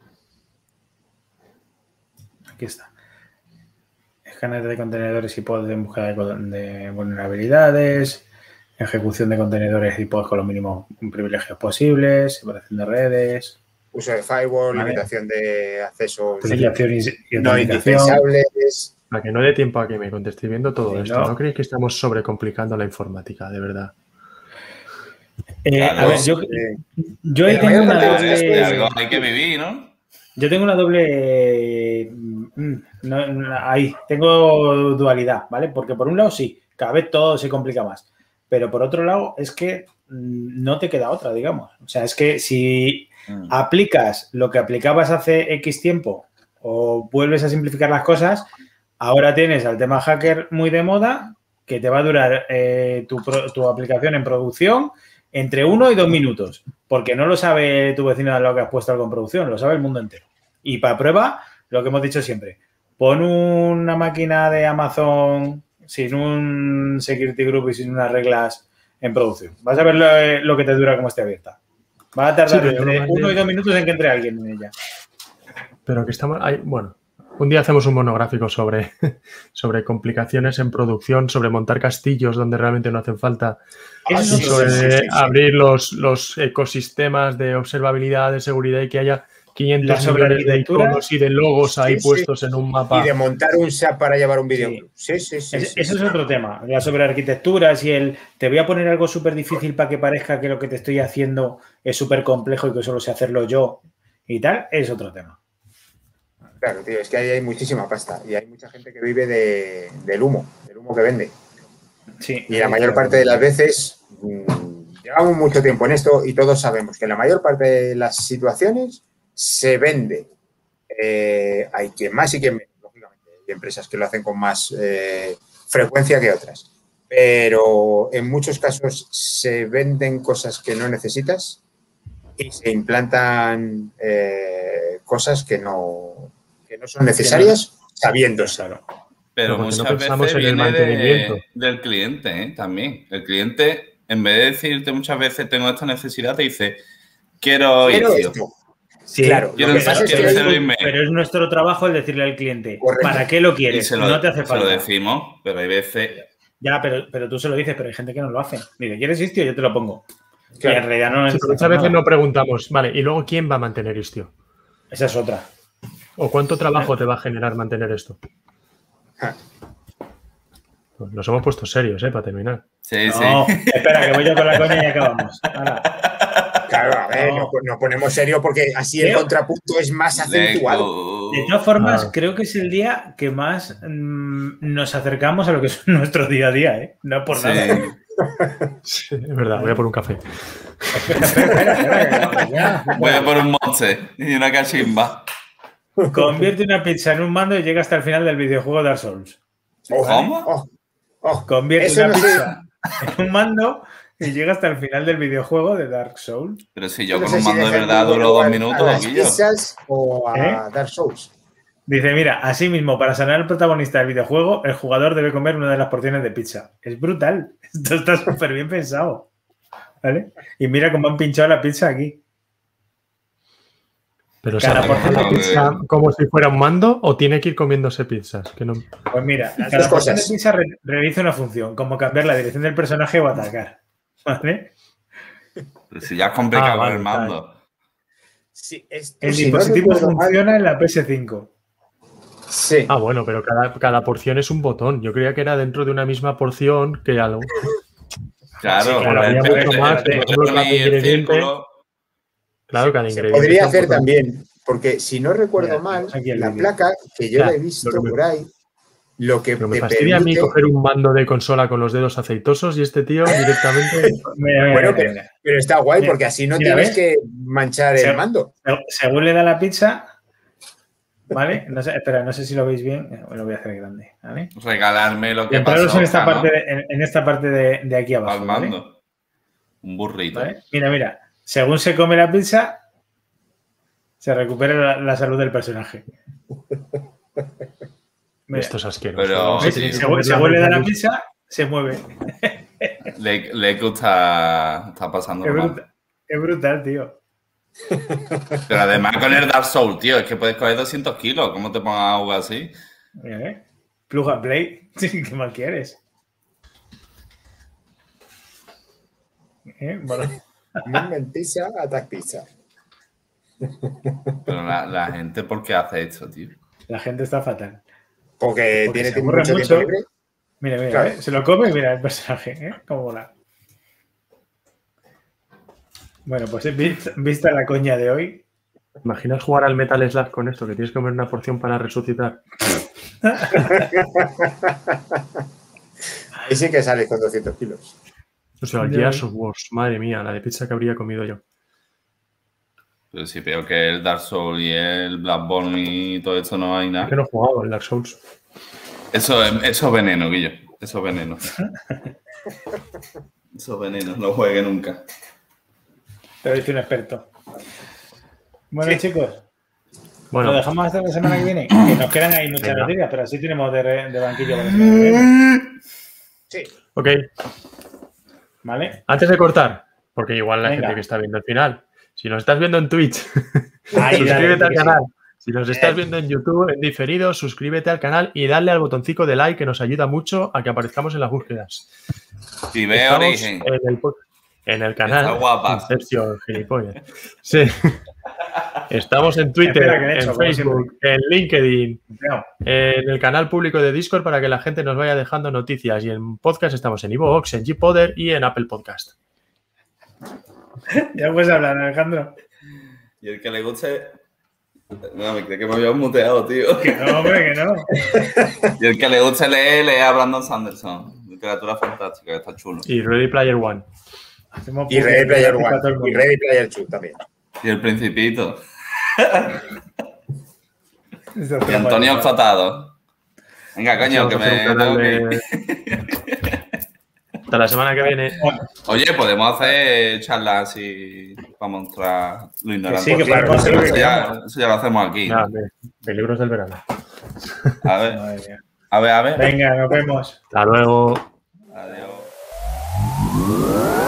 Aquí está. Escáner de contenedores y pods en búsqueda de, de vulnerabilidades, ejecución de contenedores y pods con los mínimos privilegios posibles, separación de redes, uso de firewall, Vale. limitación de accesos autorización y, y no autenticación. indispensables. Para que no dé tiempo a que me conteste viendo todo Sí, esto. no. ¿No creéis que estamos sobrecomplicando la informática, de verdad? Eh, Claro, a ver, yo, eh, yo ahí la tengo mayor una parte de los De doble... algo hay que vivir, ¿no? Yo tengo una doble... mm, no, no, ahí, tengo dualidad, ¿vale? Porque por un lado sí, cada vez todo se complica más. Pero por otro lado es que mm, no te queda otra, digamos. O sea, es que si Mm. aplicas lo que aplicabas hace X tiempo o vuelves a simplificar las cosas, ahora tienes al tema hacker muy de moda, que te va a durar eh, tu, pro- tu aplicación en producción entre uno y dos minutos, porque no lo sabe tu vecino de lo que has puesto algo en producción, lo sabe el mundo entero. Y para prueba, lo que hemos dicho siempre, pon una máquina de Amazon sin un security group y sin unas reglas en producción. Vas a ver lo, lo que te dura como esté abierta. Va a tardar Sí, pero yo lo entre más uno de- y dos minutos en que entre alguien en ella. Pero que estamos. Hay, bueno, un día hacemos un monográfico sobre, sobre complicaciones en producción, sobre montar castillos donde realmente no hacen falta, Ah, Eso sí, y es sí, sobre sí, sí, sí. abrir los, los ecosistemas de observabilidad, de seguridad y que haya quinientos La millones de sobrearquitectura. iconos y de logos ahí Sí, sí. puestos en un mapa. Y de montar un S A P para llevar un videoclub. Sí, sí, sí. Ese, sí, eso sí. es otro tema. La sobrearquitecturas y el te voy a poner algo súper difícil para que parezca que lo que te estoy haciendo es súper complejo y que solo sé hacerlo yo y tal, es otro tema. Claro, tío, es que ahí hay muchísima pasta y hay mucha gente que vive de, del humo, del humo que vende. Sí. Y la mayor parte de las veces, mmm, llevamos mucho tiempo en esto y todos sabemos que en la mayor parte de las situaciones se vende. Eh, hay quien más y quien menos, lógicamente. Hay empresas que lo hacen con más eh, frecuencia que otras. Pero en muchos casos se venden cosas que no necesitas y se implantan eh, cosas que no, que no son necesarias sabiéndose. Claro. Pero porque no muchas pensamos veces en el viene mantenimiento. de- del cliente, ¿eh? También. El cliente, en vez de decirte muchas veces tengo esta necesidad, te dice quiero Pero Istio. esto, Sí, claro, Quiero lo que pasa es que quiero hay- servirme. pero es nuestro trabajo el decirle al cliente, Correcto. ¿para qué lo Y quieres? se lo, No te hace se lo falta. decimos, pero hay veces... Ya, pero, pero tú se lo dices, pero hay gente que no lo hace. Dice, ¿quieres Istio? Yo te lo pongo. Claro. Y en realidad no Sí, es pero muchas veces no preguntamos, vale, ¿y luego quién va a mantener Istio? Esa es otra. ¿O cuánto trabajo te va a generar mantener esto? Ja. Pues nos hemos puesto serios, ¿eh? Para terminar. Sí, No, sí. espera, que voy yo con la coña y acabamos. Hala. Claro, a ver, No. nos, nos ponemos serio porque así el Creo- contrapunto es más acentuado. De todas formas, Ah. creo que es el día que más mm, nos acercamos a lo que es nuestro día a día, ¿eh? No por Sí. nada. Sí, es verdad, voy a por un café. Espera, espera, espera, que ya. Voy a por un monte y una cachimba. Convierte una pizza en un mando y llega hasta el final del videojuego Dark Souls. Oh, ¿Cómo? oh, oh. Convierte Eso una no sé. pizza en un mando y llega hasta el final del videojuego de Dark Souls. Pero si yo No con sé un si mando de dejar verdad el duró dos lugar minutos, a las Guillo. pizzas o a ¿Eh? Dark Souls. Dice, mira, asimismo, para sanar al protagonista del videojuego, el jugador debe comer una de las porciones de pizza. Es brutal. Esto está súper bien pensado. ¿Vale? Y mira cómo han pinchado la pizza aquí. Pero se Cada recoge porción la de- pizza como si fuera un mando o tiene que ir comiéndose pizzas. Que no... Pues mira, Las cada dos porción de cosas. pizza re- realiza una función, como cambiar la dirección del personaje o atacar. ¿Vale? Pero si ya es complicado Ah, con vale, el mando. Sí, esto, El si no dispositivo recuerdo mal- funciona en la P S cinco. Sí. Ah, bueno, pero cada, cada porción es un botón. Yo creía que era dentro de una misma porción que algo. Claro, Sí, claro, por había el- mucho el- más, el- por el ejemplo, botón cada y el ingrediente. círculo. Claro, cada Se ingrediente. podría es un hacer botón. también, porque si no recuerdo Mira, mal, tenemos aquí el la vídeo. placa que yo Ya, la he lo visto que me- por ahí, lo que Pero me te fastidia a mí permite... coger un mando de consola con los dedos aceitosos y este tío directamente. Mira, mira, Bueno, mira, pero, mira. pero está guay Mira, porque así no mira, tienes ¿ves? que manchar Se- el mando. Se- Según le da la pizza, ¿vale? No sé, espera, no sé si lo veis bien. Eh, Lo voy a hacer grande, ¿vale? Regalarme lo Y que entraros pasó. en esta ¿no? parte, de, en, en esta parte de, de aquí Al abajo, ¿vale? mando. Un burrito. ¿Vale? Mira, mira. Según se come la pizza, Se recupera la, la salud del personaje. Mira, Esto es asqueroso. Pero- ¿no? se, sí, se, sí. se vuelve de la pizza, se mueve. Le, le está, está pasando Es, mal. brutal, es brutal, tío. Pero además con el Dark Souls, tío, es que puedes coger doscientos kilos. ¿Cómo te pongas a jugar así? ¿Eh? Plug and play. ¿Qué mal quieres? ¿Eh? Bueno, Movement Pizza, Attack Pizza. Pero la, la gente, ¿por qué hace esto, tío? la gente está fatal. Porque, Porque tiene se aburre mucho mucho. tiempo libre. Mira, mira, Claro. ¿eh? Se lo come y mira el personaje, ¿eh? Cómo mola. Bueno, pues vista, vista la coña de hoy, ¿Imaginas jugar al Metal Slug con esto? Que tienes que comer una porción para resucitar. Ahí sí que sales con doscientos kilos. O sea, el Ya. Gears of Wars. Madre mía, la de pizza que habría comido yo. Pero si veo que el Dark Souls y el Bloodborne y todo esto no hay Es nada. que no he jugado el Dark Souls. Eso es, eso es veneno, Guillo. Eso es veneno. Eso es veneno. No juegue nunca. te lo dice un experto. Bueno, Sí. chicos, lo Bueno, dejamos hasta la semana que viene. Que nos quedan ahí muchas Venga. noticias, pero así tenemos de, re- de banquillo para la semana que viene. Sí. ok. ¿Vale? Antes de cortar, porque igual la Venga. gente que está viendo el final, si nos estás viendo en Twitch, Ahí, suscríbete dale, al que sí. canal. Si nos estás Eh. viendo en YouTube, en diferido, suscríbete al canal y dale al botoncito de like que nos ayuda mucho a que aparezcamos en las búsquedas. Y ve Estamos Origen. en el, po- en el canal. Está guapa. Inception, gilipollas. Sí. Estamos en Twitter, Espera, que le he hecho, en como Facebook, en LinkedIn, No. en el canal público de Discord para que la gente nos vaya dejando noticias. Y en podcast estamos en iVoox, en Gpoder y en Apple Podcast. Ya puedes hablar, Alejandro. Y el que le guste. No, me cree que me había muteado, tío. Que no, hombre, que no. Y el que le guste leer, lee a Brandon Sanderson. Literatura fantástica, que está chulo. Y Ready Player One. Hacemos Y Ready Player para todo el One. Y mundo. Ready Player dos también. Y el Principito. Esto Y está Antonio mal. Explotado. Venga, coño, Vamos que a hacer me un canal tengo que de- ir. Hasta la semana que viene. Oye, podemos hacer charlas así para mostrar lo ignorante. sí, que Claro, podemos hacer lo eso, que ya, eso ya lo hacemos aquí. Nada, de, de libros del verano. A ver, Madre mía. a ver, a ver. Venga, nos vemos. Hasta luego. Adiós.